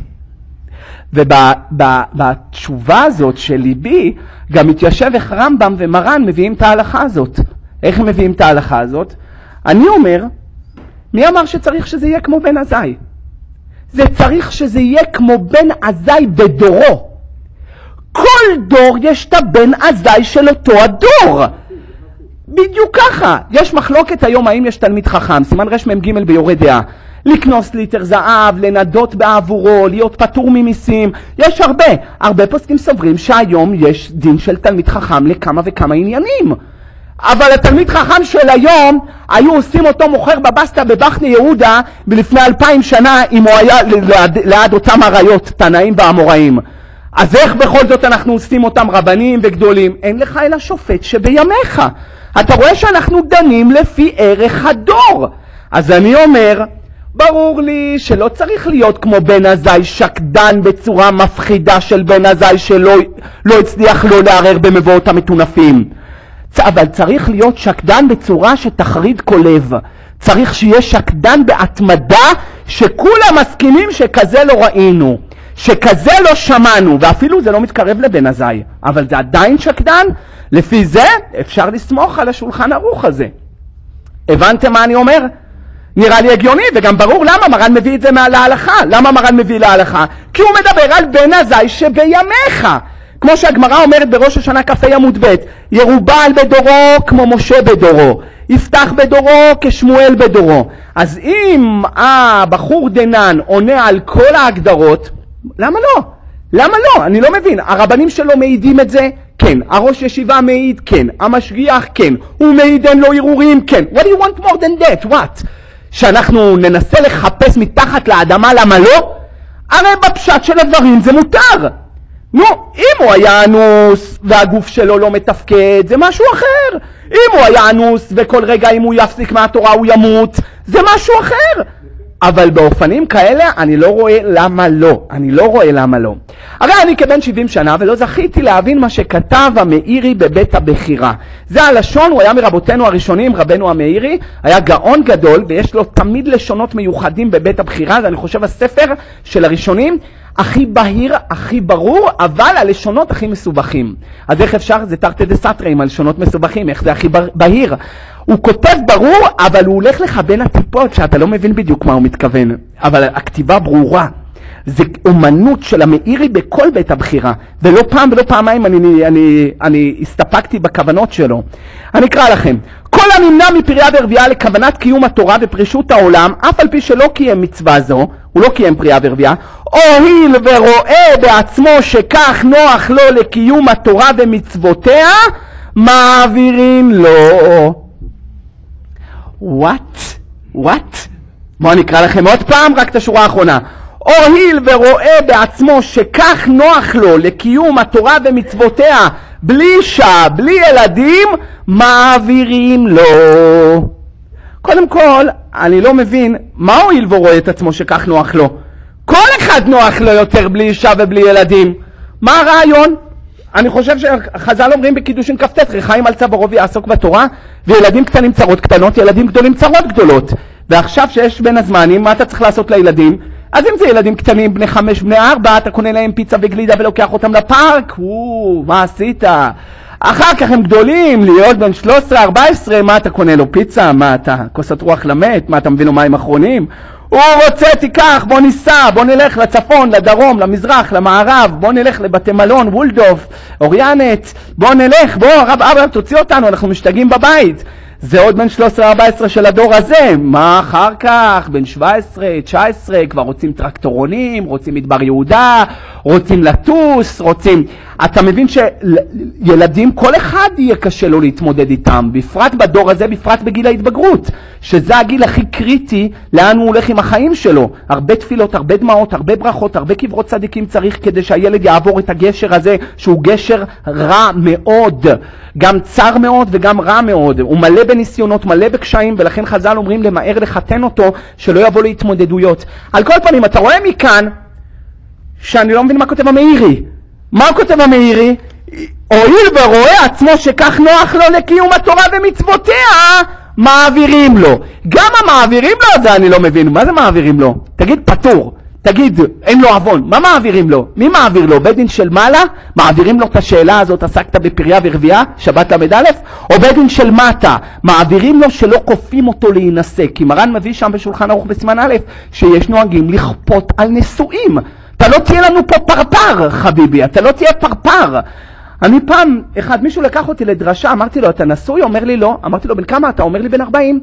ובתשובה הזאת של ליבי גם מתיישב איך רמב"ם ומרן מביאים את ההלכה הזאת. איך הם מביאים את ההלכה הזאת? אני אומר, מי אמר שצריך שזה יהיה כמו בן עזאי? זה צריך שזה יהיה כמו בן עזאי בדורו. כל דור יש את הבן עזאי של אותו הדור. בדיוק ככה. יש מחלוקת היום האם יש תלמיד חכם, סימן רמ"ג ביורה דעה, לקנוס ליטר זהב, לנדות בעבורו, להיות פטור ממיסים. יש הרבה פוסקים סוברים שהיום יש דין של תלמיד חכם לכמה וכמה עניינים. אבל התלמיד חכם של היום, היו עושים אותו מוכר בבסטה בבחני יהודה בלפני 2000 שנה, אם הוא היה ליד אותם עריות, תנאים ואמוראים. אז איך בכל זאת אנחנו עושים אותם רבנים וגדולים? אין לך אלא שופט שבימיך. אתה רואה שאנחנו דנים לפי ערך הדור. אז אני אומר, ברור לי שלא צריך להיות כמו בן עזאי שקדן בצורה מפחידה של בן עזאי שלא הצליח לא לערער במבואות המטונפים. אבל צריך להיות שקדן בצורה שתחריד כל לב. צריך שיהיה שקדן בהתמדה שכולם מסכימים שכזה לא ראינו, שכזה לא שמענו, ואפילו זה לא מתקרב לבן עזאי, אבל זה עדיין שקדן. לפי זה אפשר לסמוך על השולחן ערוך הזה. הבנתם מה אני אומר? נראה לי הגיוני, וגם ברור למה מרן מביא את זה להלכה. למה מרן מביא להלכה? כי הוא מדבר על בן עזאי שבימיך. כמו שהגמרא אומרת בראש השנה כ"ה עמוד ב', ירובעל בדורו כמו משה בדורו, יפתח בדורו כשמואל בדורו. אז אם הבחור דנן עונה על כל ההגדרות, למה לא? למה לא? אני לא מבין. הרבנים שלו מעידים את זה? כן. הראש ישיבה מעיד? כן. המשגיח? כן. הוא מעיד אין לו ערעורים? כן. What do you want more than that? What? שאנחנו ננסה לחפש מתחת לאדמה למה לא? הרי בפשט של הדברים זה מותר. נו, אם הוא היה אנוס והגוף שלו לא מתפקד, זה משהו אחר. אם הוא היה אנוס וכל רגע אם הוא יפסיק מהתורה הוא ימות, זה משהו אחר. אבל באופנים כאלה אני לא רואה למה לא. אני לא רואה למה לא. הרי אני כבן 70 שנה ולא זכיתי להבין מה שכתב המאירי בבית הבחירה. זה הלשון, הוא היה מרבותינו הראשונים, רבנו המאירי, היה גאון גדול ויש לו תמיד לשונות מיוחדים בבית הבחירה. זה אני חושב הספר של הראשונים הכי בהיר, הכי ברור, אבל הלשונות הכי מסובכים. אז איך אפשר? זה תרתי דסתרי עם הלשונות מסובכים, איך זה הכי בהיר? הוא כותב ברור, אבל הוא הולך לך בין הטיפות שאתה לא מבין בדיוק מה הוא מתכוון. אבל הכתיבה ברורה. זה אומנות של המאירי בכל בית הבחירה. ולא פעם ולא פעמיים אני הסתפקתי בכוונות שלו. אני אקרא לכם. כל הנמנע מפריה ורבייה לכוונת קיום התורה ופרישות העולם, אף על פי שלא קיים מצווה זו, הוא לא קיים פריה ורבייה, הואיל ורואה בעצמו שכך נוח לו לקיום התורה ומצוותיה, מעבירים לו. What? בואו נקרא לכם עוד פעם, רק את השורה האחרונה. הואיל ורואה בעצמו שכך נוח לו לקיום התורה ומצוותיה, בלי אישה, בלי ילדים, מעבירים לו. קודם כל, אני לא מבין מה הואיל ורואה את עצמו שכך נוח לו. כל אחד נוח לו יותר בלי אישה ובלי ילדים. מה הרעיון? אני חושב שחז"ל אומרים בקידושין כ"ט, ריחיים על צווארו יעסוק בתורה, וילדים קטנים צרות קטנות, ילדים גדולים צרות גדולות. ועכשיו שיש בין הזמנים, מה אתה צריך לעשות לילדים? אז אם זה ילדים קטנים, בני 5, בני 4, אתה קונה להם פיצה וגלידה ולוקח אותם לפארק, מה עשית? אחר כך הם גדולים, להיות בין 13, 14, מה אתה קונה לו? פיצה? מה אתה? כוסת רוח למת? מה אתה מבין לו מים אחרונים? הוא רוצה, תיקח, בוא ניסע, בוא נלך לצפון, לדרום, למזרח, למערב, בוא נלך לבתי מלון, וולדוף, אוריאנט, בוא נלך, בוא, רב אברהם, תוציא אותנו, אנחנו משתגעים בבית. זה עוד בין 13-14 של הדור הזה. מה אחר כך? בין 17-19 כבר רוצים טרקטורונים, רוצים מדבר יהודה, רוצים לטוס, רוצים... אתה מבין שילדים, כל אחד יהיה קשה לו להתמודד איתם, בפרט בדור הזה, בפרט בגיל ההתבגרות, שזה הגיל הכי קריטי לאן הוא הולך עם החיים שלו. הרבה תפילות, הרבה דמעות, הרבה ברכות, הרבה קברות צדיקים צריך כדי שהילד יעבור את הגשר הזה, שהוא גשר רע מאוד, גם צר מאוד וגם רע מאוד. הוא מלא בניסיונות, מלא בקשיים, ולכן חז"ל אומרים למהר לחתן אותו, שלא יבוא להתמודדויות. על כל פנים, אתה רואה מכאן שאני לא מבין מה כותב המאירי. מה כותב המאירי? הואיל ורואה עצמו שכך נוח לו לקיום התורה ומצוותיה, מעבירים לו. גם המעבירים לו זה אני לא מבין. מה זה מעבירים לו? תגיד פטור. תגיד, אין לו עוון. מה מעבירים לו? מי מעביר לו? בית דין של מעלה? מעבירים לו את השאלה הזאת, עסקת בפריה ורבייה, שבת למד א', או בית דין של מטה? מעבירים לו שלא כופים אותו להינשא. כי מרן מביא שם בשולחן ערוך בסימן א', שיש נוהגים לכפות על נשואים. אתה לא תהיה לנו פה פרפר, חביבי, אתה לא תהיה פרפר. אני פעם, מישהו לקח אותי לדרשה, אמרתי לו, אתה נשוי? אומר לי לא. אמרתי לו, בן כמה אתה? אומר לי, בן 40.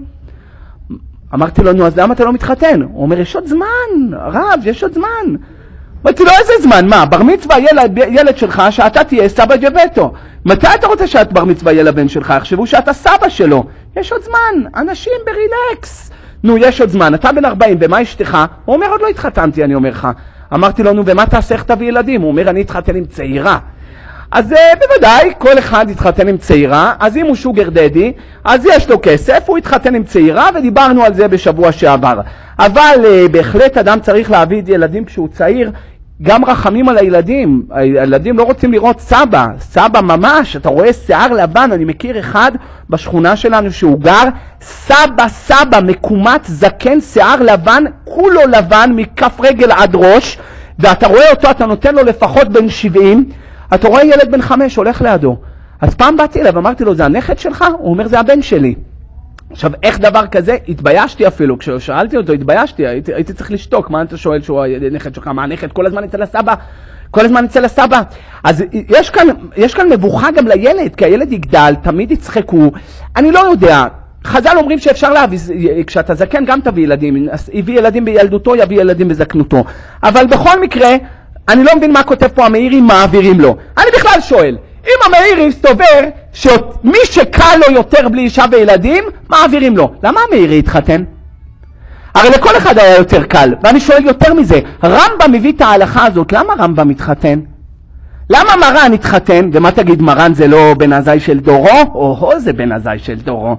אמרתי לו, נו, אז למה אתה לא מתחתן? הוא אומר, יש עוד זמן, רב, יש עוד זמן. אמרתי לו, איזה זמן? מה? בר מצווה ילד שלך, שאתה תהיה סבא ג'בטו. מתי אתה רוצה שאת בר מצווה ילד בן שלך? יחשבו שאתה סבא שלו. יש עוד זמן, אנשים ברילקס. נו, יש עוד זמן, אתה בן 40, ומה אשתך? הוא אומר, עוד לא התחתנתי, אני אומר לך. אמרתי לו, נו, ומה תעשה, איך תביא ילדים? הוא אומר, אני התחתן עם צעירה. אז בוודאי, כל אחד התחתן עם צעירה, אז אם הוא שוגר דדי, אז יש לו כסף, הוא התחתן עם צעירה, ודיברנו על זה בשבוע שעבר. אבל בהחלט אדם צריך להביא ילדים כשהוא צעיר, גם רחמים על הילדים. הילדים לא רוצים לראות סבא, סבא ממש, אתה רואה שיער לבן, אני מכיר אחד בשכונה שלנו שהוא גר, סבא, מקומת, זקן, שיער לבן, כולו לבן, מכף רגל עד ראש, ואתה רואה אותו, אתה נותן לו לפחות בן 70, אתה רואה ילד בן 5 הולך לידו. אז פעם באתי אליו, אמרתי לו, זה הנכד שלך? הוא אומר, זה הבן שלי. עכשיו, איך דבר כזה? התביישתי אפילו. כששאלתי אותו, התביישתי, הייתי צריך לשתוק. מה אתה שואל שהוא הנכד שלך? מה הנכד? כל הזמן אצל הסבא. כל הזמן אצל הסבא. אז יש כאן מבוכה גם לילד, כי הילד יגדל, תמיד יצחקו. אני לא יודע. חז"ל אומרים שאפשר להביא, כשאתה זקן גם תביא ילדים. הביא ילדים בילדותו, יביא ילדים בזקנותו. אבל בכל מקרה, אני לא מבין מה כותב פה המאירי, מעבירים לו. אני בכלל שואל, אם המאירי סובר שמי שקל לו יותר בלי אישה וילדים, מעבירים לו. למה המאירי התחתן? הרי לכל אחד היה יותר קל. ואני שואל יותר מזה, רמב"ם מביא את ההלכה הזאת, למה רמב"ם מתחתן? למה מרן התחתן? ומה תגיד, מרן זה לא בן עזאי של דורו? או זה בן עזאי של דורו.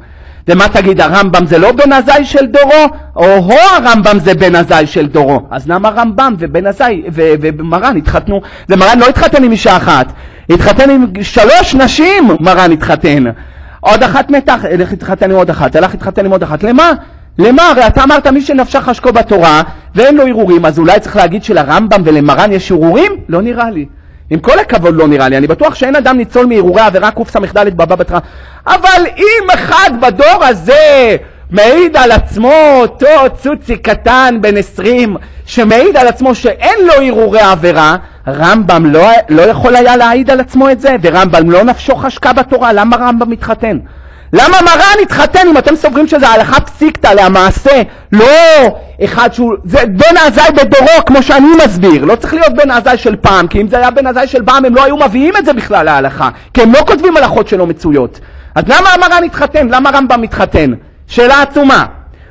ומה תגיד, הרמב"ם זה לא בן עזאי של דורו? או הרמב"ם זה בן עזאי של דורו? אז למה רמב"ם ובן עזאי ומרן התחתנו? ומרן לא התחתן עם אישה אחת, התחתן עם 3 נשים, מרן התחתן. עוד אחת מתה, הלך להתחתן עם עוד אחת, הלך להתחתן עם עוד אחת. למה? למה? הרי אתה אמרת מי שנפשה חשקו בתורה ואין לו ערעורים, אז אולי צריך להגיד שלרמב"ם ולמרן יש ערעורים? לא נראה לי. עם כל הכבוד לא נראה לי, אני בטוח שאין אדם ניצול מערעורי עבירה קס"ד בבא בתרא. אבל אם אחד בדור הזה מעיד על עצמו, אותו צוצי קטן בן 20, שמעיד על עצמו שאין לו ערעורי עבירה, רמב"ם לא יכול היה להעיד על עצמו את זה, ורמב"ם לא נפשו חשקה בתורה, למה רמב"ם מתחתן? למה מרן התחתן אם אתם סוברים שזה הלכה פסיקתא להמעשה? לא אחד שהוא, זה בן עזאי בדורו כמו שאני מסביר, לא צריך להיות בן עזאי של פעם, כי אם זה היה בן עזאי של פעם הם לא היו מביאים את זה בכלל להלכה, כי הם לא כותבים הלכות שלא מצויות. אז למה מרן התחתן? למה רמב"ם מתחתן? שאלה עצומה.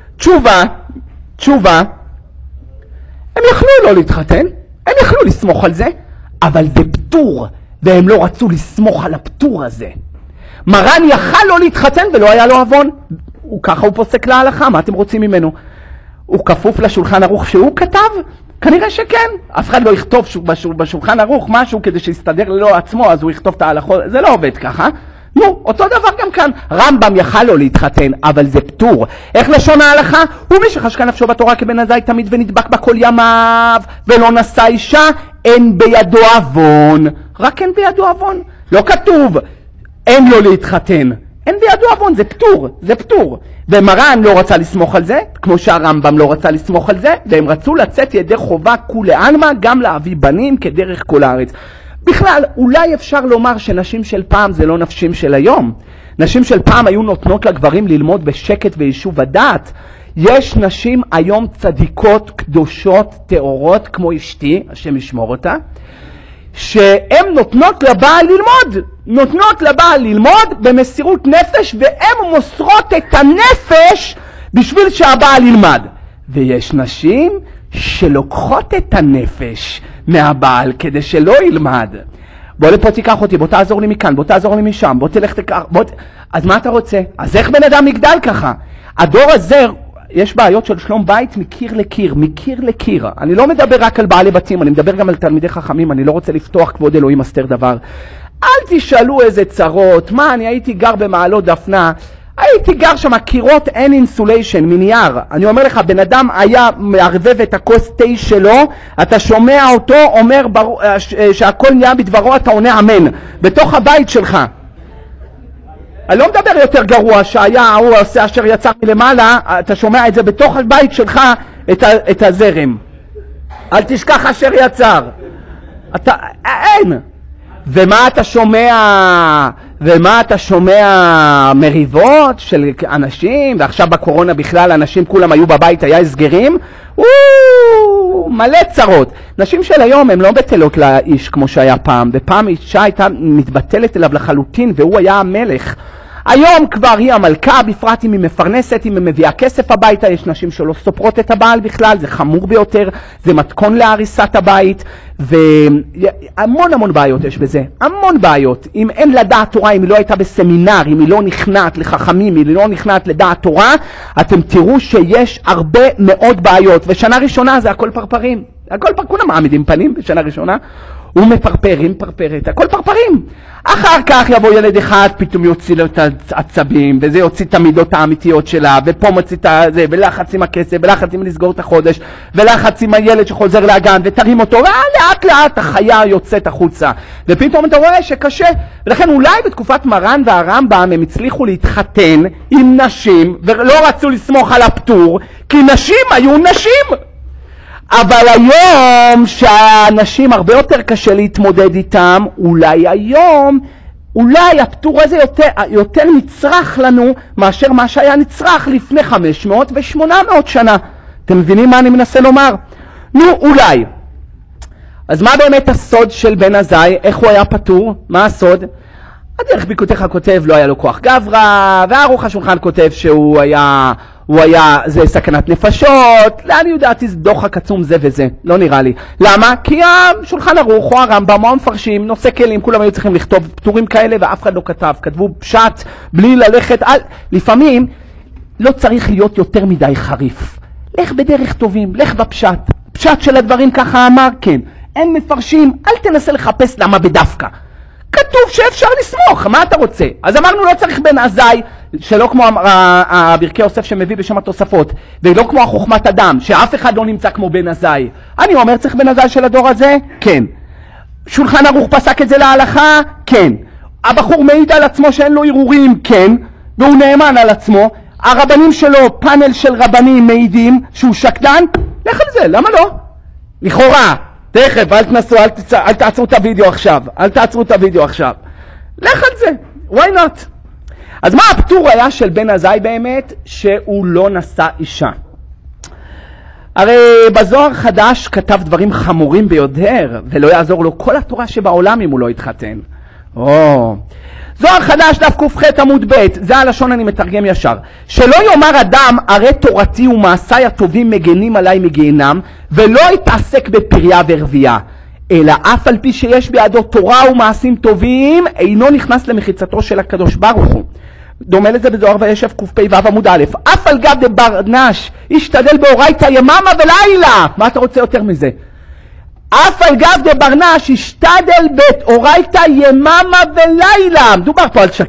תשובה, הם יכלו לא להתחתן, הם יכלו לסמוך על זה, אבל זה פטור, והם לא רצו לסמוך על הפטור הזה. מרן יכל לא להתחתן ולא היה לו עוון, ככה הוא פוסק להלכה, מה אתם רוצים ממנו? הוא כפוף לשולחן ערוך שהוא כתב? כנראה שכן, אף אחד לא יכתוב בשולחן ערוך משהו כדי שיסתדר לו עצמו, אז הוא יכתוב את ההלכות, זה לא עובד ככה. נו, אותו דבר גם כאן, רמב"ם יכל לו להתחתן, אבל זה פטור. איך לשון ההלכה? הוא מי שחשקה נפשו בתורה כבן עזאי תמיד ונדבק בה כל ימיו, ולא נשא אישה, אין בידו עוון. רק אין בידו עוון. לא כתוב, אין לו להתחתן. אין בידו עוון, זה פטור, זה פטור. ומרן לא רצה לסמוך על זה, כמו שהרמב"ם לא רצה לסמוך על זה, והם רצו לצאת ידי חובה כולי עלמא, גם להביא בנים כדרך כל הארץ. בכלל, אולי אפשר לומר שנשים של פעם זה לא נשים של היום. נשים של פעם היו נותנות לגברים ללמוד בשקט ויישוב הדעת. יש נשים היום צדיקות, קדושות, טהורות, כמו אשתי, השם ישמור אותה, שהן נותנות לבעל ללמוד במסירות נפש, והן מוסרות את הנפש בשביל שהבעל ילמד. ויש נשים שלוקחות את הנפש מהבעל כדי שלא ילמד. בוא לפה תיקח אותי, בוא תעזור לי מכאן, בוא תעזור לי משם, בוא תלך תקח, אז מה אתה רוצה? אז איך בן אדם יגדל ככה? הדור הזה, יש בעיות של שלום בית מקיר לקיר. אני לא מדבר רק על בעלי בתים, אני מדבר גם על תלמידי חכמים, אני לא רוצה לפתוח כבוד אלוהים אסתר דבר. אל תשאלו איזה צרות, מה, אני הייתי גר במעלות דפנה, הייתי גר שם, קירות אין אינסוליישן, מנייר. אני אומר לך, בן אדם היה מערבב את הכוס תה שלו, אתה שומע אותו, אומר שהכל נהיה בדברו, אתה עונה אמן, בתוך הבית שלך. אני לא מדבר יותר גרוע, שהיה, הוא עושה אשר יצא מלמעלה, אתה שומע את זה בתוך הבית שלך, את הזרם. אל תשכח אשר יצר. אין. ומה אתה שומע מריבות של אנשים, ועכשיו בקורונה בכלל אנשים כולם היו בבית, היה הסגרים, מלא צרות. נשים של היום הן לא בטלות לאיש כמו שהיה פעם, ופעם אישה הייתה מתבטלת אליו לחלוטין והוא היה המלך. היום כבר היא המלכה, בפרט אם היא מפרנסת, אם היא מביאה כסף הביתה, יש נשים שלא סופרות את הבעל בכלל, זה חמור ביותר, זה מתכון להריסת הבית, והמון בעיות יש בזה, המון בעיות. אם אין לדעת תורה, אם היא לא הייתה בסמינר, אם היא לא נכנעת לחכמים, אם היא לא נכנעת לדעת תורה, אתם תראו שיש הרבה מאוד בעיות, ושנה ראשונה זה הכל פרפרים, כולם מעמידים פנים בשנה ראשונה, הוא מפרפרים, פרפרת, הכל פרפרים. אחר כך יבוא ילד אחד, פתאום יוציא לו את העצבים, וזה יוציא את המידות האמיתיות שלה, ופה מוציא את זה, ולחץ עם הכסף, ולחץ עם לסגור את החודש, ולחץ עם הילד שחוזר לאגן, ותרים אותו, ולאט לאט החיה יוצאת החוצה. ופתאום אתה רואה שקשה, ולכן אולי בתקופת מרן והרמב"ם הם הצליחו להתחתן עם נשים, ולא רצו לסמוך על הפטור, כי נשים היו נשים. אבל היום שהאנשים הרבה יותר קשה להתמודד איתם, אולי הפטור הזה יותר נצרך לנו מאשר מה שהיה נצרך לפני 500 ו-800 שנה. אתם מבינים מה אני מנסה לומר? אולי. אז מה באמת הסוד של בן עזאי? איך הוא היה פטור? מה הסוד? הדרך ביקותיך כותב לא היה לו כוח גברא, וערוך השולחן כותב שהוא היה, זה סכנת נפשות. לאן יודעתי זה דוחק עצום זה וזה, לא נראה לי. למה? כי השולחן ערוך או הרמב"ם או המפרשים, נושא כלים, כולם היו צריכים לכתוב פטורים כאלה ואף אחד לא כתב, כתבו פשט בלי ללכת לפעמים לא צריך להיות יותר מדי חריף. לך בדרך טובים, לך בפשט. פשט של הדברים ככה אמר, כן. אין מפרשים, אל תנסה לחפש למה בדווקא. כתוב שאפשר לסמוך, מה אתה רוצה? אז אמרנו לא צריך בן עזאי, שלא כמו הברכי יוסף שמביא בשם התוספות, ולא כמו החוכמת אדם, שאף אחד לא נמצא כמו בן עזאי. אני אומר צריך בן עזאי של הדור הזה? כן. שולחן ערוך פסק את זה להלכה? כן. הבחור מעיד על עצמו שאין לו ערעורים? כן. והוא נאמן על עצמו. הרבנים שלו, פאנל של רבנים מעידים שהוא שקדן? לך על זה, למה לא? לכאורה. תכף, אל תנסו, אל תעצרו את הוידאו עכשיו. אל תעצרו את הוידאו עכשיו. לך על זה. why not? אז מה הפטור היה של בן עזאי באמת? שהוא לא נשא אישה. הרי בזוהר חדש כתב דברים חמורים ביותר, ולא יעזור לו כל התורה שבעולם אם הוא לא יתחתן. זוהר חדש דף ק"ח עמוד ב', זה הלשון אני מתרגם ישר. שלא יאמר אדם, הרי תורתי ומעשיי הטובים מגנים עליי מגיהנם, ולא יתעסק בפריה ורבייה. אלא אף על פי שיש בידו תורה ומעשים טובים, אינו נכנס למחיצתו של הקדוש ברוך הוא. דומה לזה בזוהר וישב קפ"ו עמוד א', אף על גב דברנש, ישתדל באורייתא יממה ולילה. מה אתה רוצה יותר מזה? אף על גב דברנש, ישתדל באורייתא יממה ולילה. מדובר פה על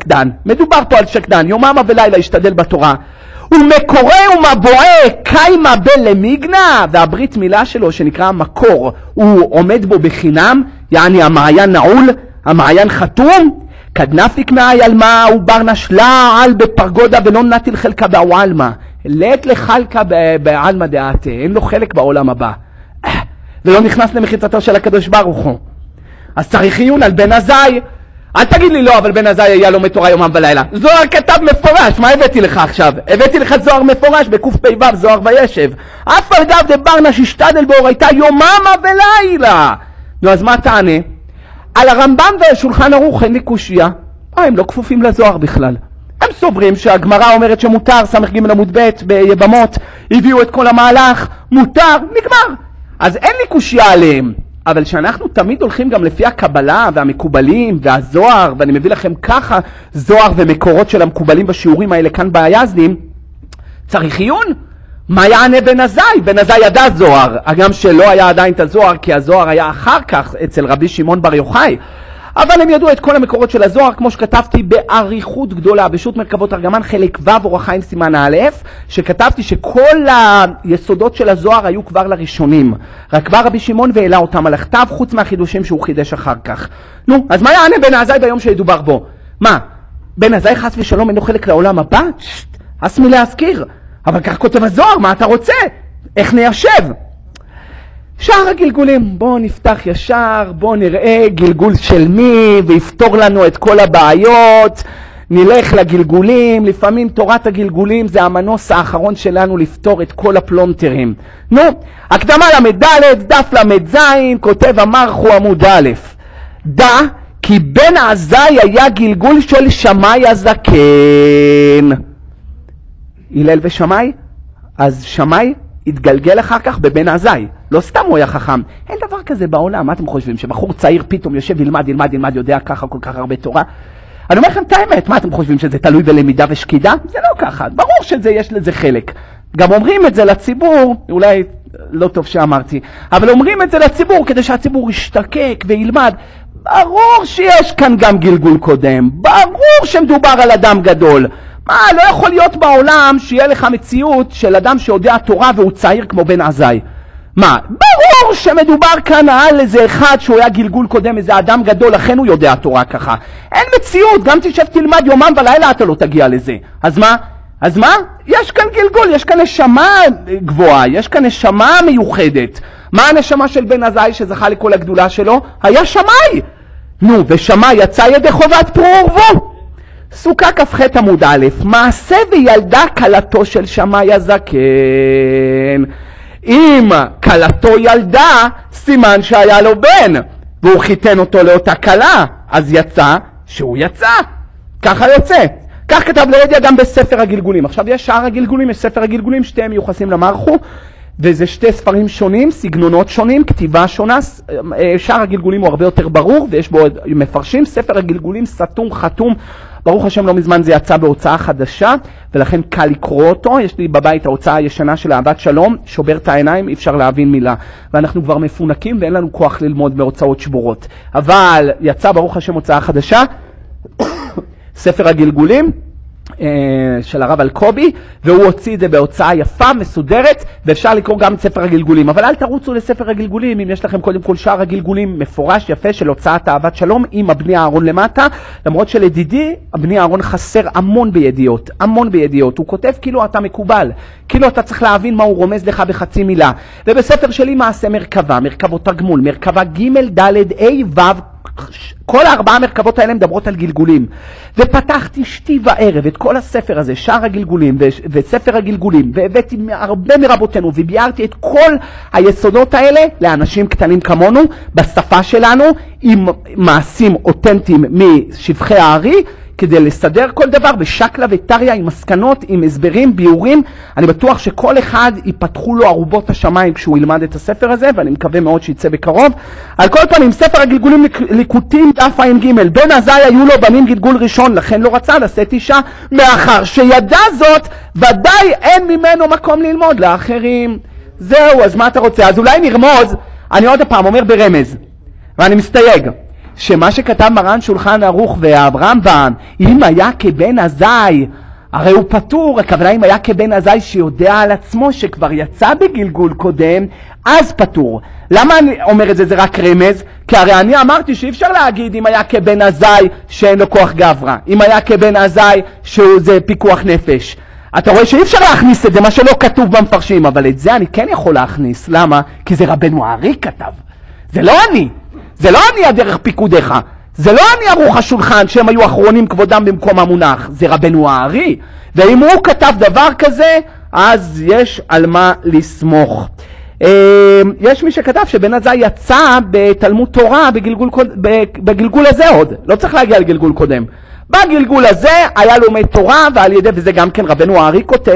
שקדן, יממה ולילה ישתדל בתורה. ומקורא ומבואה קיימה בלמיגנה, והברית מילה שלו שנקרא מקור, הוא עומד בו בחינם, יעני המעיין נעול, המעיין חתום, כדנפיק מהילמה וברנש לעל בפרגודה ולא נטיל חלקה בעלמה. לית לחלקה בעלמה דעתה, אין לו חלק בעולם הבא. ולא נכנס למחיצתו של הקדוש ברוך הוא. אז צריך עיון על בן עזאי. אל תגיד לי לא, אבל בן עזאי היה לומד תורה יומם ולילה. זוהר כתב מפורש, מה הבאתי לך עכשיו? הבאתי לך זוהר מפורש בקפ"ו, זוהר וישב. אף על גב דברנש ישתדל באורייתא יוממה ולילה. נו, אז מה תענה? על הרמב"ם והשולחן ערוך אין לי קושיה. הם לא כפופים לזוהר בכלל. הם סוברים שהגמרא אומרת שמותר, ס"ג עמוד ב' ביבמות, הביאו את כל המהלך, מותר, נגמר. אז אין לי קושיה עליהם. אבל שאנחנו תמיד הולכים גם לפי הקבלה והמקובלים והזוהר, ואני מביא לכם ככה זוהר ומקורות של המקובלים בשיעורים האלה כאן ביזדים, צריך עיון? מה יענה בן עזאי? בן עזאי ידע זוהר, גם שלא היה עדיין את הזוהר, כי הזוהר היה אחר כך אצל רבי שמעון בר יוחאי. אבל הם ידעו את כל המקורות של הזוהר, כמו שכתבתי באריכות גדולה, בשו"ת מרכבות תרגמן חלק ו' אורח חיים סימן א', שכתבתי שכל היסודות של הזוהר היו כבר לראשונים. רק בא רבי שמעון והעלה אותם על הכתב, חוץ מהחידושים שהוא חידש אחר כך. נו, אז מה יענה בן עזאי ביום שידובר בו? מה, בן עזאי חס ושלום אינו חלק לעולם הבא? הס מלהזכיר. אבל כך כותב הזוהר, מה אתה רוצה? איך ניישב? שער הגלגולים, בואו נפתח ישר, בואו נראה גלגול של מי ויפתור לנו את כל הבעיות, נלך לגלגולים, לפעמים תורת הגלגולים זה המנוס האחרון שלנו לפתור את כל הפלונטרים. נו, הקדמה למד ד' דף למד ז', כותב המרחו עמוד א', דע כי בן עזאי היה גלגול של שמאי הזקן. הלל ושמאי? אז שמאי התגלגל אחר כך בבן עזאי. לא סתם הוא היה חכם. אין דבר כזה בעולם. מה אתם חושבים? שבחור צעיר פתאום יושב ילמד, יודע ככה כל כך הרבה תורה? אני אומר לכם את האמת. מה אתם חושבים? שזה תלוי בלמידה ושקידה? זה לא ככה. ברור יש לזה חלק. גם אומרים את זה לציבור, אולי לא טוב שאמרתי, אבל אומרים את זה לציבור כדי שהציבור ישתקק וילמד. ברור שיש כאן גם גלגול קודם. ברור שמדובר על אדם גדול. מה, לא יכול להיות בעולם שיהיה לך מציאות של אדם שיודע תורה והוא צעיר כמו בן עזאי. מה, ברור שמדובר כאן על איזה אחד שהוא היה גלגול קודם, איזה אדם גדול, לכן הוא יודע תורה ככה. אין מציאות, גם תשב תלמד יומם ולילה אתה לא תגיע לזה. אז מה? יש כאן גלגול, יש כאן נשמה גבוהה, יש כאן נשמה מיוחדת. מה הנשמה של בן עזאי שזכה לכל הגדולה שלו? היה שמאי. נו, ושמאי יצא ידי חובת פרו ורבו. סוכה כ"ח עמוד א', מעשה וילדה כלתו של שמאי הזקן. אם כלתו ילדה, סימן שהיה לו בן, והוא חיתן אותו לאותה כלה, אז יצא שהוא יצא. ככה יוצא. כך כתב לידיה גם בספר הגלגולים. עכשיו יש שער הגלגולים, יש ספר הגלגולים, שתיהם מיוחסים למרחו, וזה שתי ספרים שונים, סגנונות שונים, כתיבה שונה. שער הגלגולים הוא הרבה יותר ברור, ויש בו מפרשים. ספר הגלגולים סתום, חתום, ברוך השם לא מזמן זה יצא בהוצאה חדשה, ולכן קל לקרוא אותו. יש לי בבית ההוצאה הישנה של אהבת שלום, שובר את העיניים, אי אפשר להבין מילה. ואנחנו כבר מפונקים ואין לנו כוח ללמוד בהוצאות שבורות. אבל יצא ברוך השם הוצאה חדשה, ספר הגלגולים, של הרב אלקובי, והוא הוציא את זה בהוצאה יפה, מסודרת, ואפשר לקרוא גם את ספר הגלגולים. אבל אל תרוצו לספר הגלגולים, אם יש לכם קודם כל שער הגלגולים מפורש יפה של הוצאת אהבת שלום עם הבני הארון למטה, למרות שלדידי הבני הארון חסר המון בידיעות, המון בידיעות. הוא כותב כאילו אתה מקובל, כאילו אתה צריך להבין מה הוא רומז לך בחצי מילה. ובספר שלי מעשה מרכבה, מרכבות תגמול, מרכבה ג' ד' ה' ו', כל הארבעה מרכבות האלה מדברות על גלגולים. ופתחתי שתי וערב את כל הספר הזה, שער הגלגולים וספר הגלגולים, והבאתי הרבה מרבותינו וביארתי את כל היסודות האלה לאנשים קטנים כמונו, בשפה שלנו, עם מעשים אותנטיים משפחי הארי, כדי לסדר כל דבר בשקלה וטריה עם מסקנות, עם הסברים, ביורים. אני בטוח שכל אחד ייפתחו לו ערובות השמיים כשהוא ילמד את הספר הזה, ואני מקווה מאוד שיצא בקרוב. על כל פנים, ספר הגלגולים ליקוטים דף ע"ג, בן עזאי היו לו בנים גלגול ראשון, לכן לא רצה לשאת אישה, מאחר שידע זאת, ודאי אין ממנו מקום ללמוד לאחרים. זהו, אז מה אתה רוצה? אז אולי נרמוז, אני עוד הפעם אומר ברמז, ואני מסתייג. שמה שכתב מרן שולחן ערוך והרמב"ם, אם היה כבן עזאי, הרי הוא פטור, הכוונה אם היה כבן עזאי שיודע על עצמו שכבר יצא בגלגול קודם, אז פטור. למה אני אומר את זה? זה רק רמז? כי הרי אני אמרתי שאי אפשר להגיד אם היה כבן עזאי שאין לו כוח גברה, אם היה כבן עזאי שזה פיקוח נפש. אתה רואה שאי אפשר להכניס את זה, מה שלא כתוב במפרשים, אבל את זה אני כן יכול להכניס. למה? כי זה רבנו הארי כתב. זה לא אני. זה לא אני הדרך פיקודך, זה לא אני ערוך השולחן שהם היו אחרונים כבודם במקום המונח, זה רבנו הארי. ואם הוא כתב דבר כזה, אז יש על מה לסמוך. יש מי שכתב שבן עזאי יצא בתלמוד תורה בגלגול הזה עוד, לא צריך להגיע לגלגול קודם. בגלגול הזה היה לומד תורה, ועל ידי, וזה גם כן רבנו הארי כותב,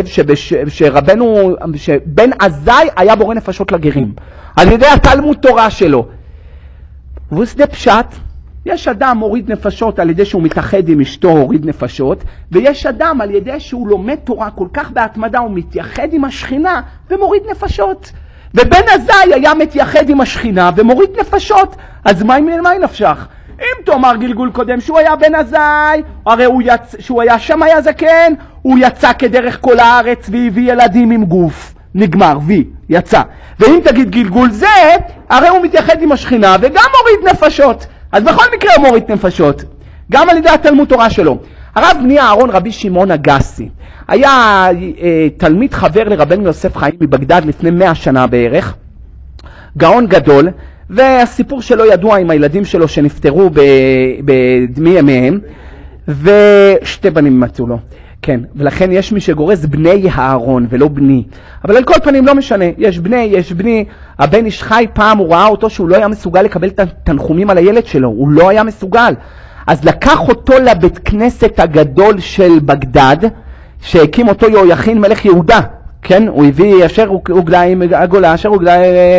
שבן עזאי היה בורא נפשות לגרים, על ידי התלמוד תורה שלו. וסדה פשט, יש אדם מוריד נפשות על ידי שהוא מתאחד עם אשתו, הוריד נפשות, ויש אדם על ידי שהוא לומד תורה כל כך בהתמדה, הוא מתייחד עם השכינה ומוריד נפשות. ובן עזאי היה מתייחד עם השכינה ומוריד נפשות, אז מה נפשך? אם תאמר גלגול קודם שהוא היה בן עזאי, הרי שהוא היה שם היה זקן, הוא יצא כדרך כל הארץ והביא ילדים עם גוף. נגמר, יצא. ואם תגיד גלגול זה, הרי הוא מתייחד עם השכינה וגם מוריד נפשות. אז בכל מקרה הוא מוריד נפשות. גם על ידי התלמוד תורה שלו. הרב בני אהרון רבי שמעון אגסי היה תלמיד חבר לרבנו יוסף חיים מבגדד לפני 100 שנה בערך. גאון גדול, והסיפור שלו ידוע עם הילדים שלו שנפטרו בדמי ימיהם, ושתי בנים מצאו לו. כן, ולכן יש מי שגורס בני הארון ולא בני. אבל על כל פנים לא משנה, יש בני, יש בני. הבן איש חי פעם הוא ראה אותו שהוא לא היה מסוגל לקבל את התנחומים על הילד שלו, הוא לא היה מסוגל. אז לקח אותו לבית כנסת הגדול של בגדד, שהקים אותו יהויכין מלך יהודה. כן, הוא הביא אשר הוגלה עם הגולה, אשר הוגלה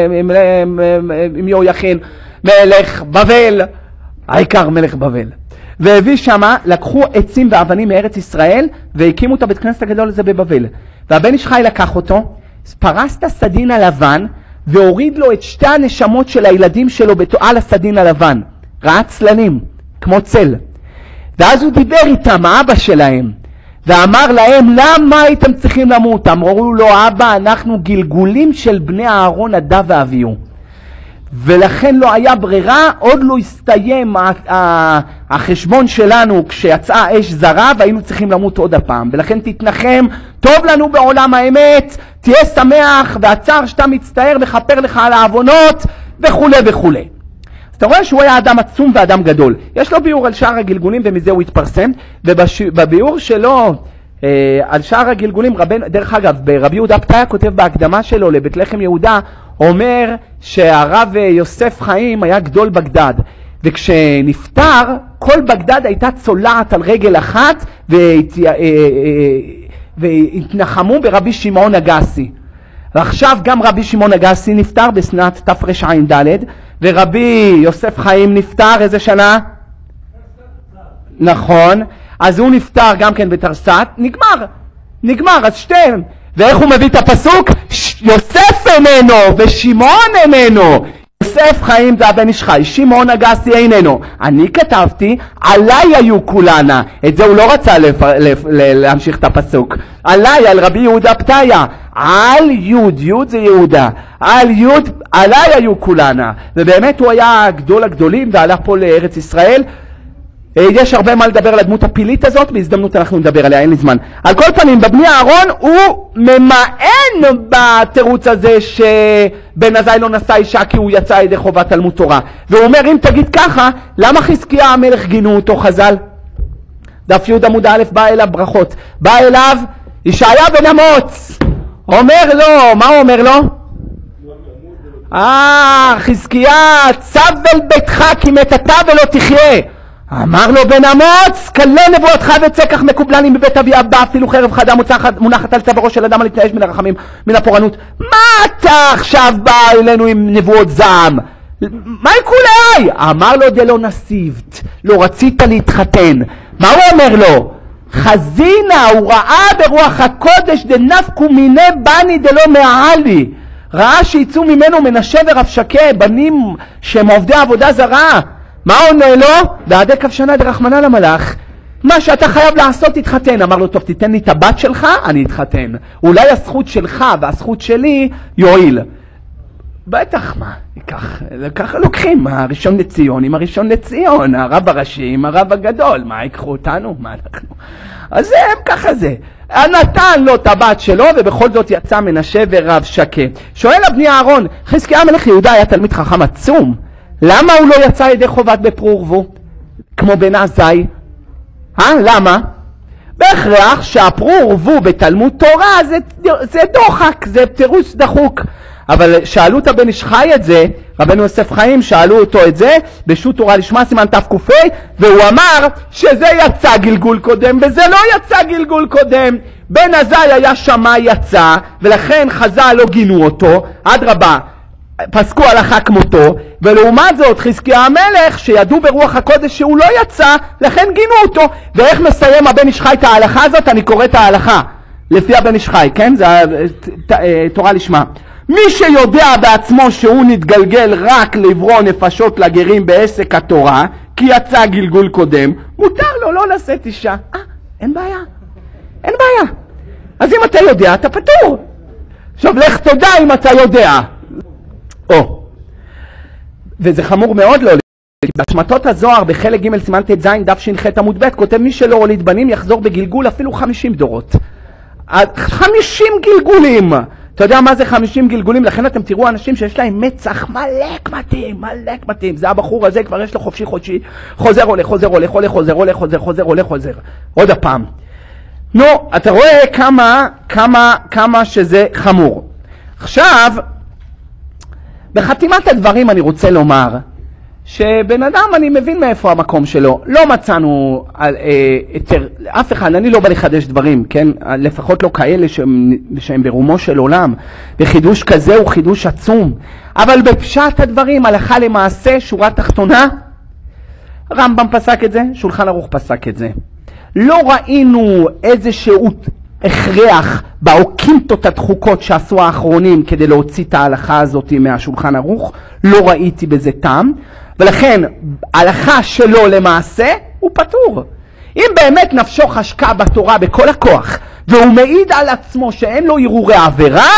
עם יהויכין מלך בבל, העיקר מלך בבל. והביא שמה, לקחו עצים ואבנים מארץ ישראל, והקימו את הבית כנסת הגדול הזה בבבל. והבן איש חי לקח אותו, פרס את הסדין הלבן, והוריד לו את שתי הנשמות של הילדים שלו על הסדין הלבן. ראה צללים, כמו צל. ואז הוא דיבר איתם, האבא שלהם, ואמר להם, למה הייתם צריכים למות? אמרו לו, אבא, אנחנו גלגולים של בני אהרון נדב ואביהו. ולכן לא היה ברירה, עוד לא הסתיים החשבון שלנו כשיצאה אש זרה והיינו צריכים למות עוד הפעם. ולכן תתנחם, טוב לנו בעולם האמת, תהיה שמח והצער שאתה מצטער מכפר לך על העוונות וכו' וכו'. אז אתה רואה שהוא היה אדם עצום ואדם גדול. יש לו ביור על שער הגלגולים ומזה הוא התפרסם, ובביור שלו על שער הגלגולים, דרך אגב, ברבי יהודה פתיה כותב בהקדמה שלו לבית לחם יהודה, אומר שהרב יוסף חיים היה גדול בגדד, וכשנפטר כל בגדד הייתה צולעת על רגל אחת והתנחמו ברבי שמעון אגסי. ועכשיו גם רבי שמעון אגסי נפטר בשנת תרע"ד, ורבי יוסף חיים נפטר איזה שנה? נכון. אז הוא נפטר גם כן בתרסת, נגמר, אז שתיהם. ואיך הוא מביא את הפסוק? יוסף איננו ושמעון איננו. יוסף חיים זה הבן איש חי, שמעון אגסי איננו. אני כתבתי, עליי היו כולנה. את זה הוא לא רצה להמשיך את הפסוק. עליי, על רבי יהודה פתיה. על יוד, יוד זה יהודה. על יוד, עליי היו כולנה. ובאמת הוא היה גדול הגדולים ועלה פה לארץ ישראל. יש הרבה מה לדבר על הדמות הפילית הזאת, בהזדמנות אנחנו נדבר עליה, אין לי זמן. על כל פנים, בבני אהרון הוא ממאן בתירוץ הזה שבן עזאי לא נשא אישה כי הוא יצא ידי חובת תלמוד תורה. והוא אומר, אם תגיד ככה, למה חזקיה המלך גינו אותו חז"ל? דף י' עמוד א', בא אליו ברכות. בא אליו ישעיה בן אמוץ. אומר לו, מה הוא אומר לו? חזקיה, צבל ביתך כי מתתה ולא תחיה. אמר לו בן אמוץ, כלה נבואתך וצא כך מקובלני מבית אבי אבא, אפילו חרב חדה מונחת על צווארו של אדם להתנאש מן הרחמים, מן הפורענות. מה אתה עכשיו בא אלינו עם נבואות זעם? מה יקולי? אמר לו דלא נסיבת, לא רצית להתחתן. מה הוא אומר לו? חזינה, הוא ראה ברוח הקודש דנפקו מיני בני דלא מעלי. ראה שיצאו ממנו מנשה ורב שקה, בנים שהם עובדי עבודה זרה. מה עונה לו? ועדי כבשנה דרחמנה למלאך. מה שאתה חייב לעשות תתחתן. אמר לו, טוב, תיתן לי את הבת שלך, אני אתחתן. אולי הזכות שלך והזכות שלי יועיל. בטח, מה? ככה לוקחים הראשון לציון עם הראשון לציון, הרב הראשי עם הרב הגדול. מה, ייקחו אותנו? מה אנחנו? אז הם ככה זה. נתן לו את הבת שלו, ובכל זאת יצא מנשה ורב שקה. שואל הבני אהרון, חזקיה המלך יהודה היה תלמיד חכם עצום. למה הוא לא יצא ידי חובת בפרו ורבו? כמו בן עזאי? למה? בהכרח שהפרו ורבו בתלמוד תורה זה דוחק, זה תירוץ דחוק. אבל שאלו את הבן איש חי את זה, רבנו יוסף חיים שאלו אותו את זה, בשו"ת תורה לשמה סימן תק"ה, והוא אמר שזה יצא גלגול קודם, וזה לא יצא גלגול קודם. בן עזאי היה שמה יצא, ולכן חז"ל לא גינו אותו, אדרבה. פסקו הלכה כמותו, ולעומת זאת חזקיה המלך שידעו ברוח הקודש שהוא לא יצא, לכן גינו אותו. ואיך מסיים הבן איש חי את ההלכה הזאת? אני קורא את ההלכה לפי הבן איש חי, כן? זה תורה לשמה. מי שיודע בעצמו שהוא נתגלגל רק לברוא נפשות לגרים בעסק התורה, כי יצא גלגול קודם, מותר לו לא לשאת אישה. אין בעיה, אין בעיה. אז אם אתה יודע, אתה פטור. עכשיו לך תדע אם אתה יודע. וזה חמור מאוד לא. בהשמטות הזוהר בחלק ג' סימן ט"ז דף ש"ח עמוד ב' כותב מי שלא הוליד בנים יחזור בגלגול אפילו 50 דורות. 50 גלגולים. אתה יודע מה זה 50 גלגולים? לכן אתם תראו אנשים שיש להם מצח מלא קמטים. זה הבחור הזה כבר יש לו חופשי חודשי. חוזר הולך, חוזר. עוד הפעם. נו, אתה רואה כמה שזה חמור. עכשיו, בחתימת הדברים אני רוצה לומר שבן אדם אני מבין מאיפה המקום שלו. לא מצאנו אף אחד, אני לא בא לחדש דברים, כן? לפחות לא כאלה שהם ברומו של עולם. וחידוש כזה הוא חידוש עצום. אבל בפשט הדברים, הלכה למעשה, שורה תחתונה, רמב"ם פסק את זה, שולחן ערוך פסק את זה. לא ראינו איזשהו הכרח באוקימתות הדחוקות שעשו האחרונים כדי להוציא את ההלכה הזאת מהשולחן ערוך, לא ראיתי בזה טעם, ולכן ההלכה שלו למעשה הוא פטור. אם באמת נפשו חשקה בתורה בכל הכוח, והוא מעיד על עצמו שאין לו ערעורי עבירה,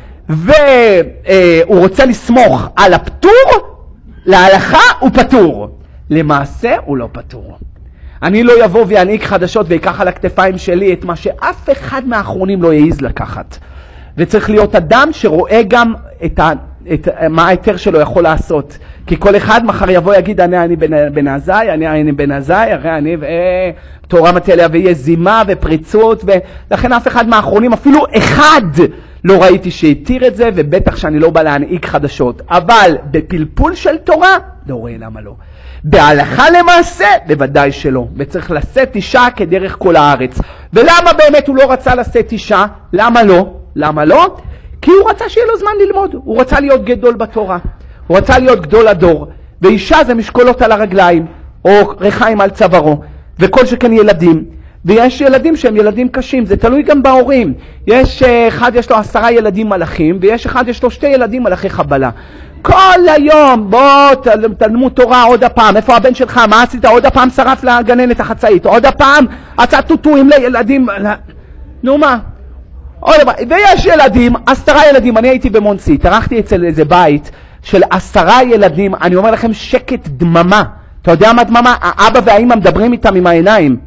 והוא רוצה לסמוך על הפטור, להלכה הוא פטור. למעשה הוא לא פטור. אני לא יבוא ויעניק חדשות ויקח על הכתפיים שלי את מה שאף אחד מהאחרונים לא יעיז לקחת. וצריך להיות אדם שרואה גם מה היתר שלו יכול לעשות. כי כל אחד מחר יבוא יגיד, אני בן עזאי, אני בן עזאי, הרי אני תורה מתיה ויהיה זימה ופריצות, ולכן אף אחד מהאחרונים, אפילו אחד לא ראיתי שהתיר את זה, ובטח שאני לא בא להעניק חדשות. אבל בפלפול של תורה, לא רואה למה לא. בהלכה למעשה, בוודאי שלא. וצריך לשאת אישה כדרך כל הארץ. ולמה באמת הוא לא רצה לשאת אישה? למה לא? למה לא? כי הוא רצה שיהיה לו זמן ללמוד. הוא רצה להיות גדול בתורה. הוא רצה להיות גדול הדור. ואישה זה משקולות על הרגליים, או רחיים על צווארו, וכל שכן ילדים. ויש ילדים שהם ילדים קשים, זה תלוי גם בהורים. יש אחד יש לו 10 ילדים מלאכים, ויש אחד יש לו 2 ילדים מלאכי חבלה. כל היום, בוא תלמוד תורה עוד הפעם, איפה הבן שלך, מה עשית? עוד הפעם שרף לגננת החצאית, עוד הפעם עשה טוטויים לילדים, נו מה? ויש ילדים, 10 ילדים, אני הייתי במונסי, תרחתי אצל איזה בית של 10 ילדים, אני אומר לכם שקט דממה, אתה יודע מה דממה? האבא והאמא מדברים איתם עם העיניים.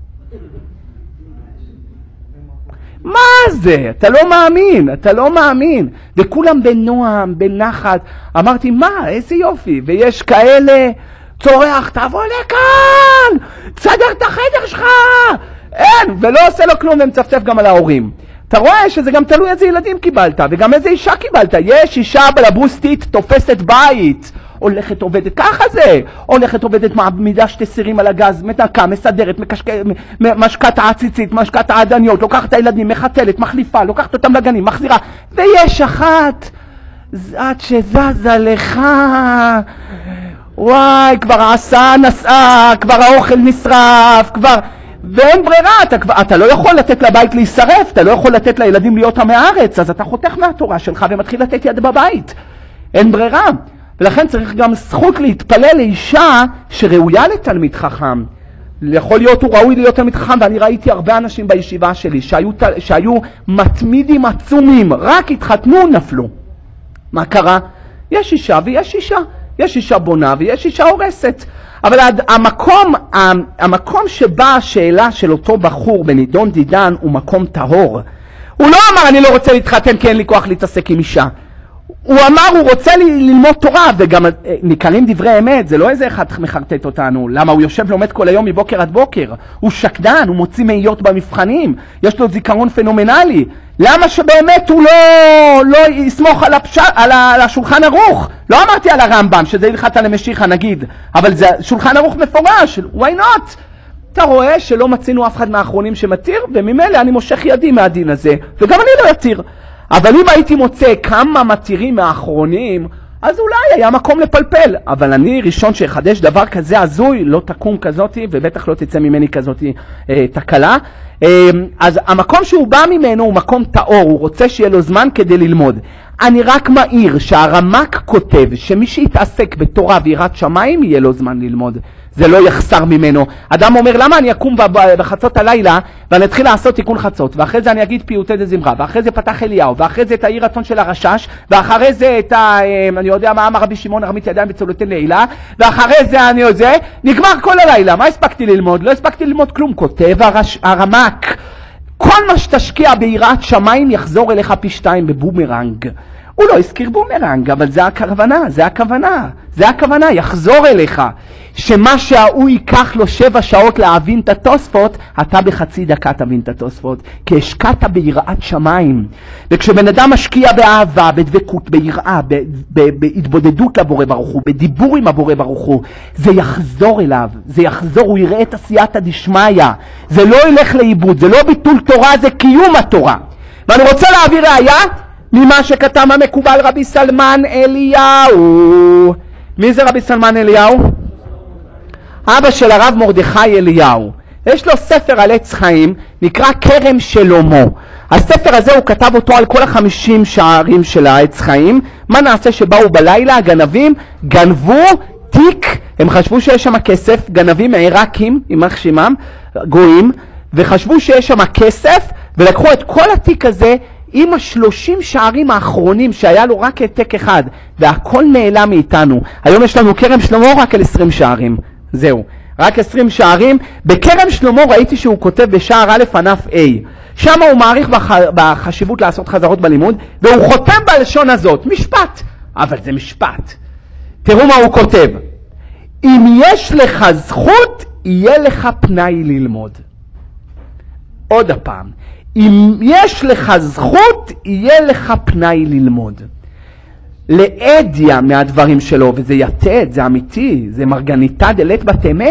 מה זה? אתה לא מאמין, אתה לא מאמין. וכולם בנועם, בנחת. אמרתי, מה? איזה יופי. ויש כאלה, צורח, תבוא לכאן! תסדר את החדר שלך! אין, ולא עושה לו כלום ומצפצף גם על ההורים. אתה רואה שזה גם תלוי איזה ילדים קיבלת, וגם איזה אישה קיבלת. יש אישה בלבוסטית תופסת בית. הולכת עובדת, ככה זה, הולכת עובדת מעמידה 2 סירים על הגז, מתנקה, מסדרת, משקת העציצית, משקת העדניות, לוקחת את הילדים, מחתלת, מחליפה, לוקחת אותם לגנים, מחזירה, ויש אחת, עד שזזה לך, וואי, כבר ההסעה נסעה, כבר האוכל נשרף, כבר, ואין ברירה, אתה לא יכול לתת לבית להישרף, אתה לא יכול לתת לילדים להיות עמי הארץ, אז אתה חותך מהתורה שלך ומתחיל לתת יד בבית, אין ברירה. ולכן צריך גם זכות להתפלל לאישה שראויה לתלמיד חכם. יכול להיות הוא ראוי להיות תלמיד חכם, ואני ראיתי הרבה אנשים בישיבה שלי שהיו מתמידים עצומים, רק התחתנו נפלו. מה קרה? יש אישה ויש אישה. יש אישה בונה ויש אישה הורסת. אבל המקום שבה השאלה של אותו בחור בנידון דידן הוא מקום טהור. הוא לא אמר אני לא רוצה להתחתן כי אין לי כוח להתעסק עם אישה. הוא אמר, הוא רוצה ללמוד תורה, וגם ניכרים דברי אמת, זה לא איזה אחד מחרטט אותנו. למה? הוא יושב לומד כל היום מבוקר עד בוקר. הוא שקדן, הוא מוציא מאיות במבחנים, יש לו זיכרון פנומנלי. למה שבאמת הוא לא יסמוך על השולחן ערוך? לא אמרתי על הרמב"ם, שזה הלכת למשיחה נגיד, אבל זה שולחן ערוך מפורש, why not? אתה רואה שלא מצינו אף אחד מהאחרונים שמתיר, וממילא אני מושך ידי מהדין הזה, וגם אני לא יתיר. אבל אם הייתי מוצא כמה מתירים מהאחרונים, אז אולי היה מקום לפלפל. אבל אני ראשון שיחדש דבר כזה הזוי, לא תקום כזאת, ובטח לא תצא ממני כזאת תקלה. אז המקום שהוא בא ממנו הוא מקום טהור, הוא רוצה שיהיה לו זמן כדי ללמוד. אני רק מעיר שהרמ"ק כותב שמי שיתעסק בתורה ויראת שמיים יהיה לו זמן ללמוד. זה לא יחסר ממנו. אדם אומר, למה אני אקום בחצות הלילה ואני אתחיל לעשות תיקון חצות, ואחרי זה אני אגיד פיוטי דזמרה, ואחרי זה פתח אליהו, ואחרי זה את העיר רצון של הרשש, ואחרי זה את אני יודע מה אמר רבי שמעון הרמית ידיים בצולותיין לילה, ואחרי זה אני יודע, נגמר כל הלילה. מה הספקתי ללמוד? לא הספקתי ללמוד כלום. כותב הרמ"ק, כל מה שתשקיע ביראת שמיים יחזור אליך פי 2 בבומרנג. הוא לא הזכיר בומרנג, אבל זה הכוונה, זה הכוונה, זה הכוונה, יחזור אליך. שמה שההוא ייקח לו 7 שעות להבין את התוספות, אתה בחצי דקה תבין את התוספות, כי השקעת ביראת שמיים. וכשבן אדם משקיע באהבה, בדבקות, ביראה, בהתבודדות לבורא ברוך הוא, בדיבור עם הבורא ברוך הוא, זה יחזור אליו, זה יחזור, הוא יראה את עשייתא דשמיא, זה לא ילך לאיבוד, זה לא ביטול תורה, זה קיום התורה. ואני רוצה להעביר ראיה ממה שכתב המקובל רבי סלמן אליהו. מי זה רבי סלמן אליהו? אבא של הרב מרדכי אליהו. יש לו ספר על עץ חיים, נקרא כרם שלמה. הספר הזה הוא כתב אותו על כל 50 שערים של העץ חיים. מה נעשה שבאו בלילה הגנבים, גנבו תיק, הם חשבו שיש שם כסף, גנבים עיראקים, יימח שמם, גויים, וחשבו שיש שם כסף, ולקחו את כל התיק הזה, עם 30 שערים האחרונים שהיה לו רק העתק אחד, והכל נעלם מאיתנו. היום יש לנו כרם שלמה רק על 20 שערים. זהו, רק 20 שערים. בכרם שלמה ראיתי שהוא כותב בשער א' ענף A. שם הוא מעריך בחשיבות לעשות חזרות בלימוד, והוא חותם בלשון הזאת, משפט. אבל זה משפט. תראו מה הוא כותב. אם יש לך זכות, יהיה לך פנאי ללמוד. עוד הפעם. אם יש לך זכות, יהיה לך פנאי ללמוד. לאדיה מהדברים שלו, וזה יתד, זה אמיתי, זה מרגניתא דלית בתמה.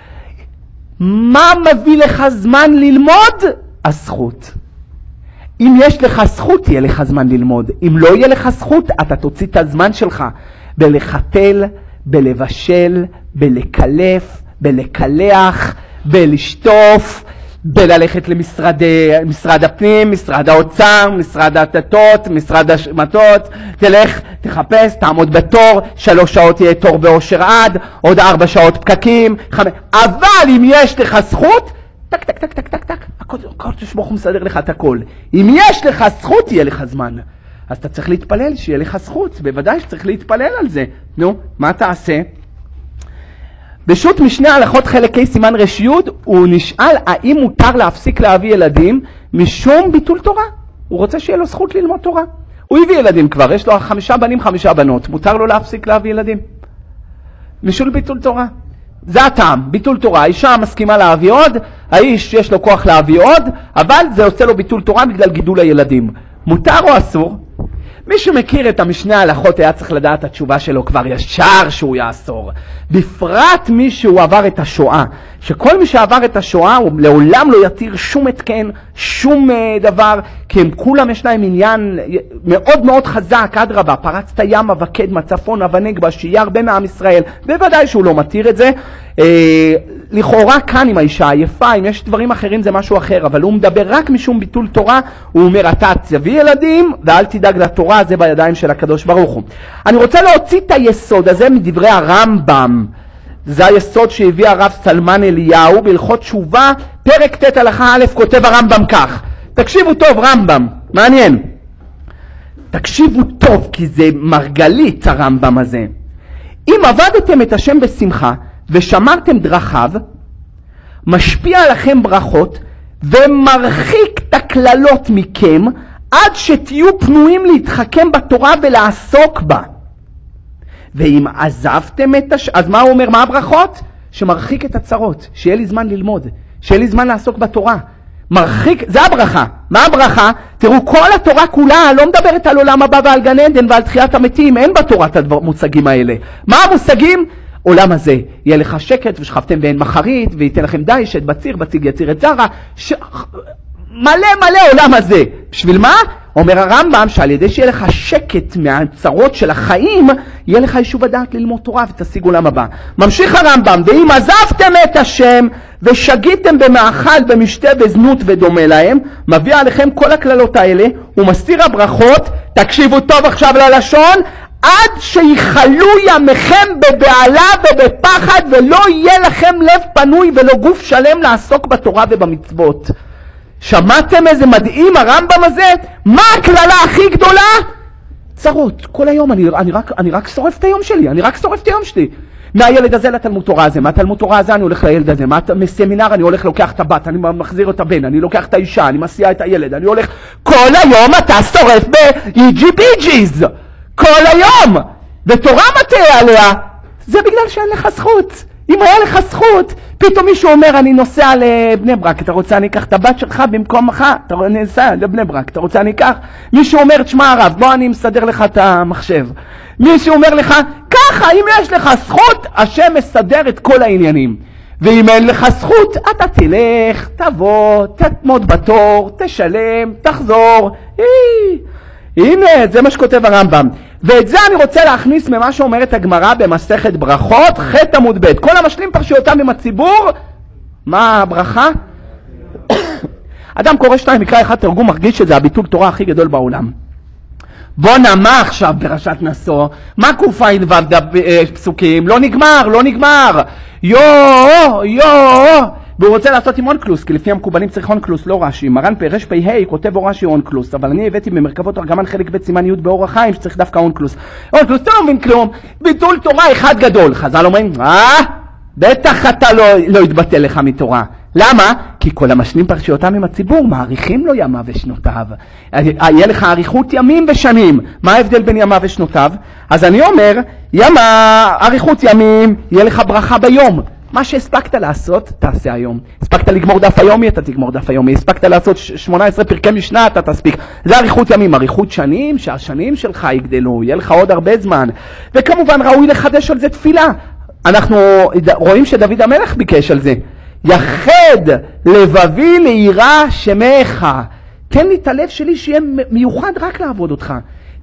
מה מביא לך זמן ללמוד? הזכות. אם יש לך זכות, יהיה לך זמן ללמוד. אם לא יהיה לך זכות, אתה תוציא את הזמן שלך בלחתל, בלבשל, בלקלף, בלקלח, בלשטוף, בללכת למשרד הפנים, משרד האוצר, משרד הדתות, משרד השמטות, תלך, תחפש, תעמוד בתור, 3 שעות יהיה תור באושר עד, עוד 4 שעות פקקים, 5, אבל אם יש לך זכות, טק, טק, טק, טק, טק, טק, הקדוש ברוך הוא מסדר לך את הכל. אם יש לך זכות, יהיה לך זמן. אז אתה צריך להתפלל שיהיה לך זכות, בוודאי שצריך להתפלל על זה. נו, מה תעשה? בשו"ת משנה הלכות חלקי סימן ר' י' הוא נשאל האם מותר להפסיק להביא ילדים משום ביטול תורה. הוא רוצה שיהיה לו זכות ללמוד תורה. הוא הביא ילדים כבר, יש לו 5 בנים 5 בנות, מותר לו להפסיק להביא ילדים משום ביטול תורה. זה הטעם, ביטול תורה. האישה מסכימה להביא עוד, האיש יש לו כוח להביא עוד, אבל זה עושה לו ביטול תורה בגלל גידול הילדים. מותר או אסור? מי שמכיר את המשנה ההלכות היה צריך לדעת את התשובה שלו כבר ישר שהוא יאסור. בפרט מי שהוא עבר את השואה. שכל מי שעבר את השואה הוא לעולם לא יתיר שום התקן, שום דבר, כי הם כולם יש להם עניין מאוד מאוד חזק, אדרבה, פרצת ימה וקדמה, צפונה ונגבה, שיהיה הרבה מעם ישראל. בוודאי שהוא לא מתיר את זה. לכאורה כאן עם האישה עייפה, אם יש דברים אחרים זה משהו אחר, אבל הוא מדבר רק משום ביטול תורה. הוא אומר אתה תביא ילדים ואל תדאג לתורה, זה בידיים של הקדוש ברוך הוא. אני רוצה להוציא את היסוד הזה מדברי הרמב"ם. זה היסוד שהביא הרב סלמן אליהו בהלכות תשובה, פרק ט' הלכה א', כותב הרמב"ם כך. תקשיבו טוב רמב"ם, מעניין. תקשיבו טוב כי זה מרגלית הרמב"ם הזה. אם עבדתם את השם בשמחה ושמרתם דרכיו, משפיע עליכם ברכות ומרחיק את הכללות מכם עד שתהיו פנויים להתחכם בתורה ולעסוק בה. ואם עזבתם את אז מה הוא אומר? מה הברכות? שמרחיק את הצרות, שיהיה לי זמן ללמוד, שיהיה לי זמן לעסוק בתורה. מרחיק, זה הברכה. מה הברכה? תראו, כל התורה כולה לא מדברת על עולם הבא ועל גן עדן ועל תחיית המתים, אין בתורה את המושגים האלה. מה המושגים? עולם הזה, יהיה לך שקט ושכבתם בעין מחרית, וייתן לכם דיישת, בציר, בציג יציר את זרה, מלא מלא עולם הזה. בשביל מה? אומר הרמב"ם שעל ידי שיהיה לך שקט מהצרות של החיים, יהיה לך יישוב הדעת ללמוד תורה ותשיג עולם הבא. ממשיך הרמב"ם, ואם עזבתם את השם ושגיתם במאכל, במשתה, בזנות ודומה להם, מביא עליכם כל הכללות האלה, ומסתיר הברכות, תקשיבו טוב עכשיו ללשון, עד שיחלו ימיכם בבעלה ובפחד, ולא יהיה לכם לב פנוי ולא גוף שלם לעסוק בתורה ובמצוות. שמעתם איזה מדהים הרמב"ם הזה? מה הכללה הכי גדולה? צרות. כל היום אני רק שורף את היום שלי, מהילד הזה לתלמוד תורה הזה, מהתלמוד תורה הזה אני הולך לילד הזה, מסמינר אני הולך לוקח את הבת, אני מחזיר את הבן, אני לוקח את האישה, אני מסיע את הילד, אני הולך... כל היום אתה שורף ב-EGBGs! כל היום! ותורה מטעה עליה! זה בגלל שאין לך זכות. אם היה לך זכות, פתאום מישהו אומר אני נוסע לבני ברק, אתה רוצה אני אקח את הבת שלך במקומך? אתה נוסע לבני ברק, אתה רוצה אני אקח? מישהו אומר תשמע הרב, בוא אני מסדר לך את המחשב. מישהו אומר לך ככה, אם יש לך זכות, השם מסדר את כל העניינים. ואם אין לך זכות, אתה תלך, תבוא, תתמוד בתור, תשלם, תחזור. הנה, זה מה שכותב הרמב"ם. ואת זה אני רוצה להכניס ממה שאומרת הגמרא במסכת ברכות, ח' עמוד ב'. כל המשלים פרשיותם עם הציבור, מה הברכה? אדם קורא 2 מקרא 1 תרגום, מרגיש שזה הביטול תורה הכי גדול בעולם. בוא נמה עכשיו פרשת נשוא, מה קופ"ו פסוקים? לא נגמר. והוא רוצה לעשות עם אונקלוס, כי לפי המקובלים צריך אונקלוס, לא רש"י. מרן פרש פ"ה כותב או רש"י אונקלוס, אבל אני הבאתי במרכבות תרגמן חלק ב' סימן י' באור החיים שצריך דווקא אונקלוס. אונקלוס, אתה לא מבין כלום, ביטול תורה אחד גדול. חז"ל אומרים, בטח אתה לא יתבטל לך מתורה. למה? כי כל המשלים פרשיותם עם הציבור מעריכים לו ימה ושנותיו. יהיה לך אריכות ימים ושנים. מה ההבדל בין ימה ושנותיו? אז אני אומר, ימה, אריכות ימים, יהיה לך ברכה ביום. מה שהספקת לעשות, תעשה היום. הספקת לגמור דף היומי, אתה תגמור דף היומי. הספקת לעשות 18 פרקי משנה, אתה תספיק. זה אריכות ימים, אריכות שנים, שהשנים שלך יגדלו, יהיה לך עוד הרבה זמן. וכמובן ראוי לחדש על זה תפילה. אנחנו רואים שדוד המלך ביקש על זה. יחד לבבי ליראה שמך. תן לי את הלב שלי שיהיה מיוחד רק לעבוד אותך.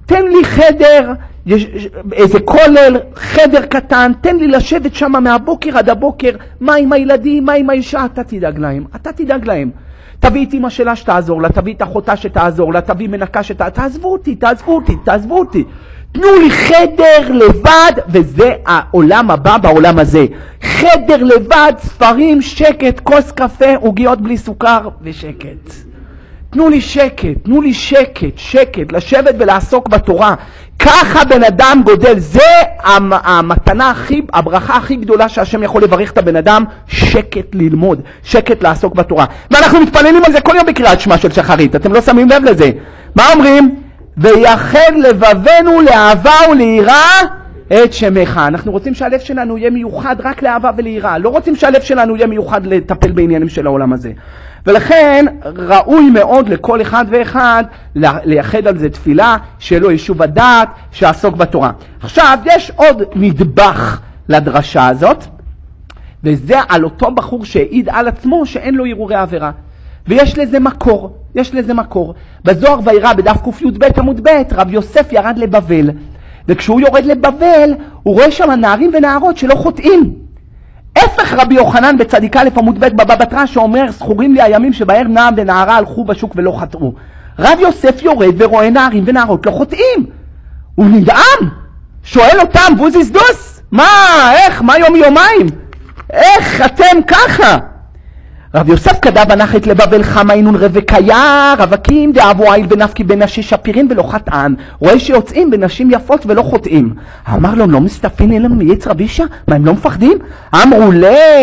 תן לי חדר, איזה כולל, חדר קטן, תן לי לשבת שם מהבוקר עד הבוקר, מה עם הילדים, מה עם האישה, אתה תדאג להם, אתה תדאג להם. תביא את אמא שלה שתעזור לה, תביא את אחותה שתעזור לה, תביא מנקה תעזבו אותי. תנו לי חדר לבד, וזה העולם הבא בעולם הזה. חדר לבד, ספרים, שקט, כוס קפה, עוגיות בלי סוכר ושקט. תנו לי שקט, לשבת ולעסוק בתורה. ככה בן אדם גודל, זה המתנה הברכה הכי גדולה שהשם יכול לברך את הבן אדם, שקט ללמוד, שקט לעסוק בתורה. ואנחנו מתפללים על זה כל יום בקריאת שמע של שחרית, אתם לא שמים לב לזה. מה אומרים? ויחד לבבנו לאהבה וליראה את שמך. אנחנו רוצים שהלב שלנו יהיה מיוחד רק לאהבה וליראה, לא רוצים שהלב שלנו יהיה מיוחד לטפל בעניינים של העולם הזה. ולכן ראוי מאוד לכל אחד ואחד לייחד על זה תפילה, שלו יישוב הדעת, שעסוק בתורה. עכשיו יש עוד נדבך לדרשה הזאת, וזה על אותו בחור שהעיד על עצמו שאין לו הרהורי עבירה. ויש לזה מקור. בזוהר וירא בדף קי"ב עמוד ב' רב יוסף ירד לבבל, וכשהוא יורד לבבל הוא רואה שם נערים ונערות שלא חוטאים. הפך רבי יוחנן בצדיק א' עמוד ב' בבא בתרא שאומר זכורים לי הימים שבהם נער ונערה הלכו בשוק ולא חטאו. רב יוסף יורד ורואה נערים ונערות לא חוטאים. הוא נדהם, שואל אותם בוזיס דוס, מה יומיים? איך אתם ככה? רב יוסף כדב הנחת לבבל חמה אינון רבקיה רווקים דאבו איל ונפקי בנשי שפירין ולא חטאן. רואה שיוצאים בנשים יפות ולא חוטאים. אמר לו, לא מסתפין אלא מייץ רבישה? מה, הם לא מפחדים? אמרו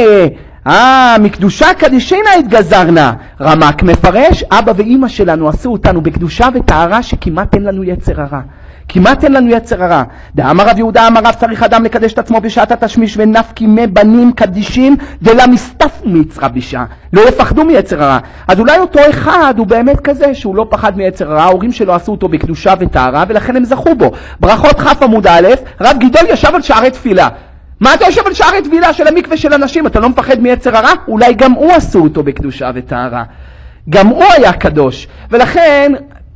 מקדושה קדישינה התגזרנה. רמק מפרש, אבא ואמא שלנו עשו אותנו בקדושה וטהרה שכמעט אין לנו יצר הרע. דאמר רב יהודה אמר רב צריך אדם לקדש את עצמו בשעת התשמיש ונפקי מבנים קדישים דלה מסתפו מיץ רבישה. לא יפחדו מיצר הרע. אז אולי אותו אחד הוא באמת כזה שהוא לא פחד מיצר הרע, ההורים שלו עשו אותו בקדושה וטהרה ולכן הם זכו בו. ברכות כ' עמוד א', רב גידול ישב על שערי תפילה. מה אתה יושב על שערי תפילה של המקווה של אנשים? אתה לא מפחד מיצר הרע? אולי גם הוא עשו אותו בקדושה וטהרה. גם הוא היה קדוש. ולכן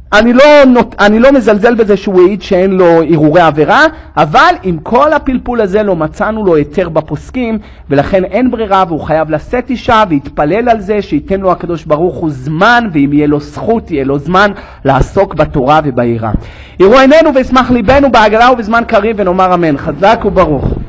אני לא מזלזל בזה שהוא העיד שאין לו הרהורי עבירה, אבל עם כל הפלפול הזה לא מצאנו לו היתר בפוסקים, ולכן אין ברירה והוא חייב לשאת אישה והתפלל על זה שייתן לו הקדוש ברוך הוא זמן, ואם יהיה לו זכות יהיה לו זמן לעסוק בתורה וביראה. יראו עינינו וישמח ליבנו בעגלה ובזמן קריב ונאמר אמן. חזק וברוך.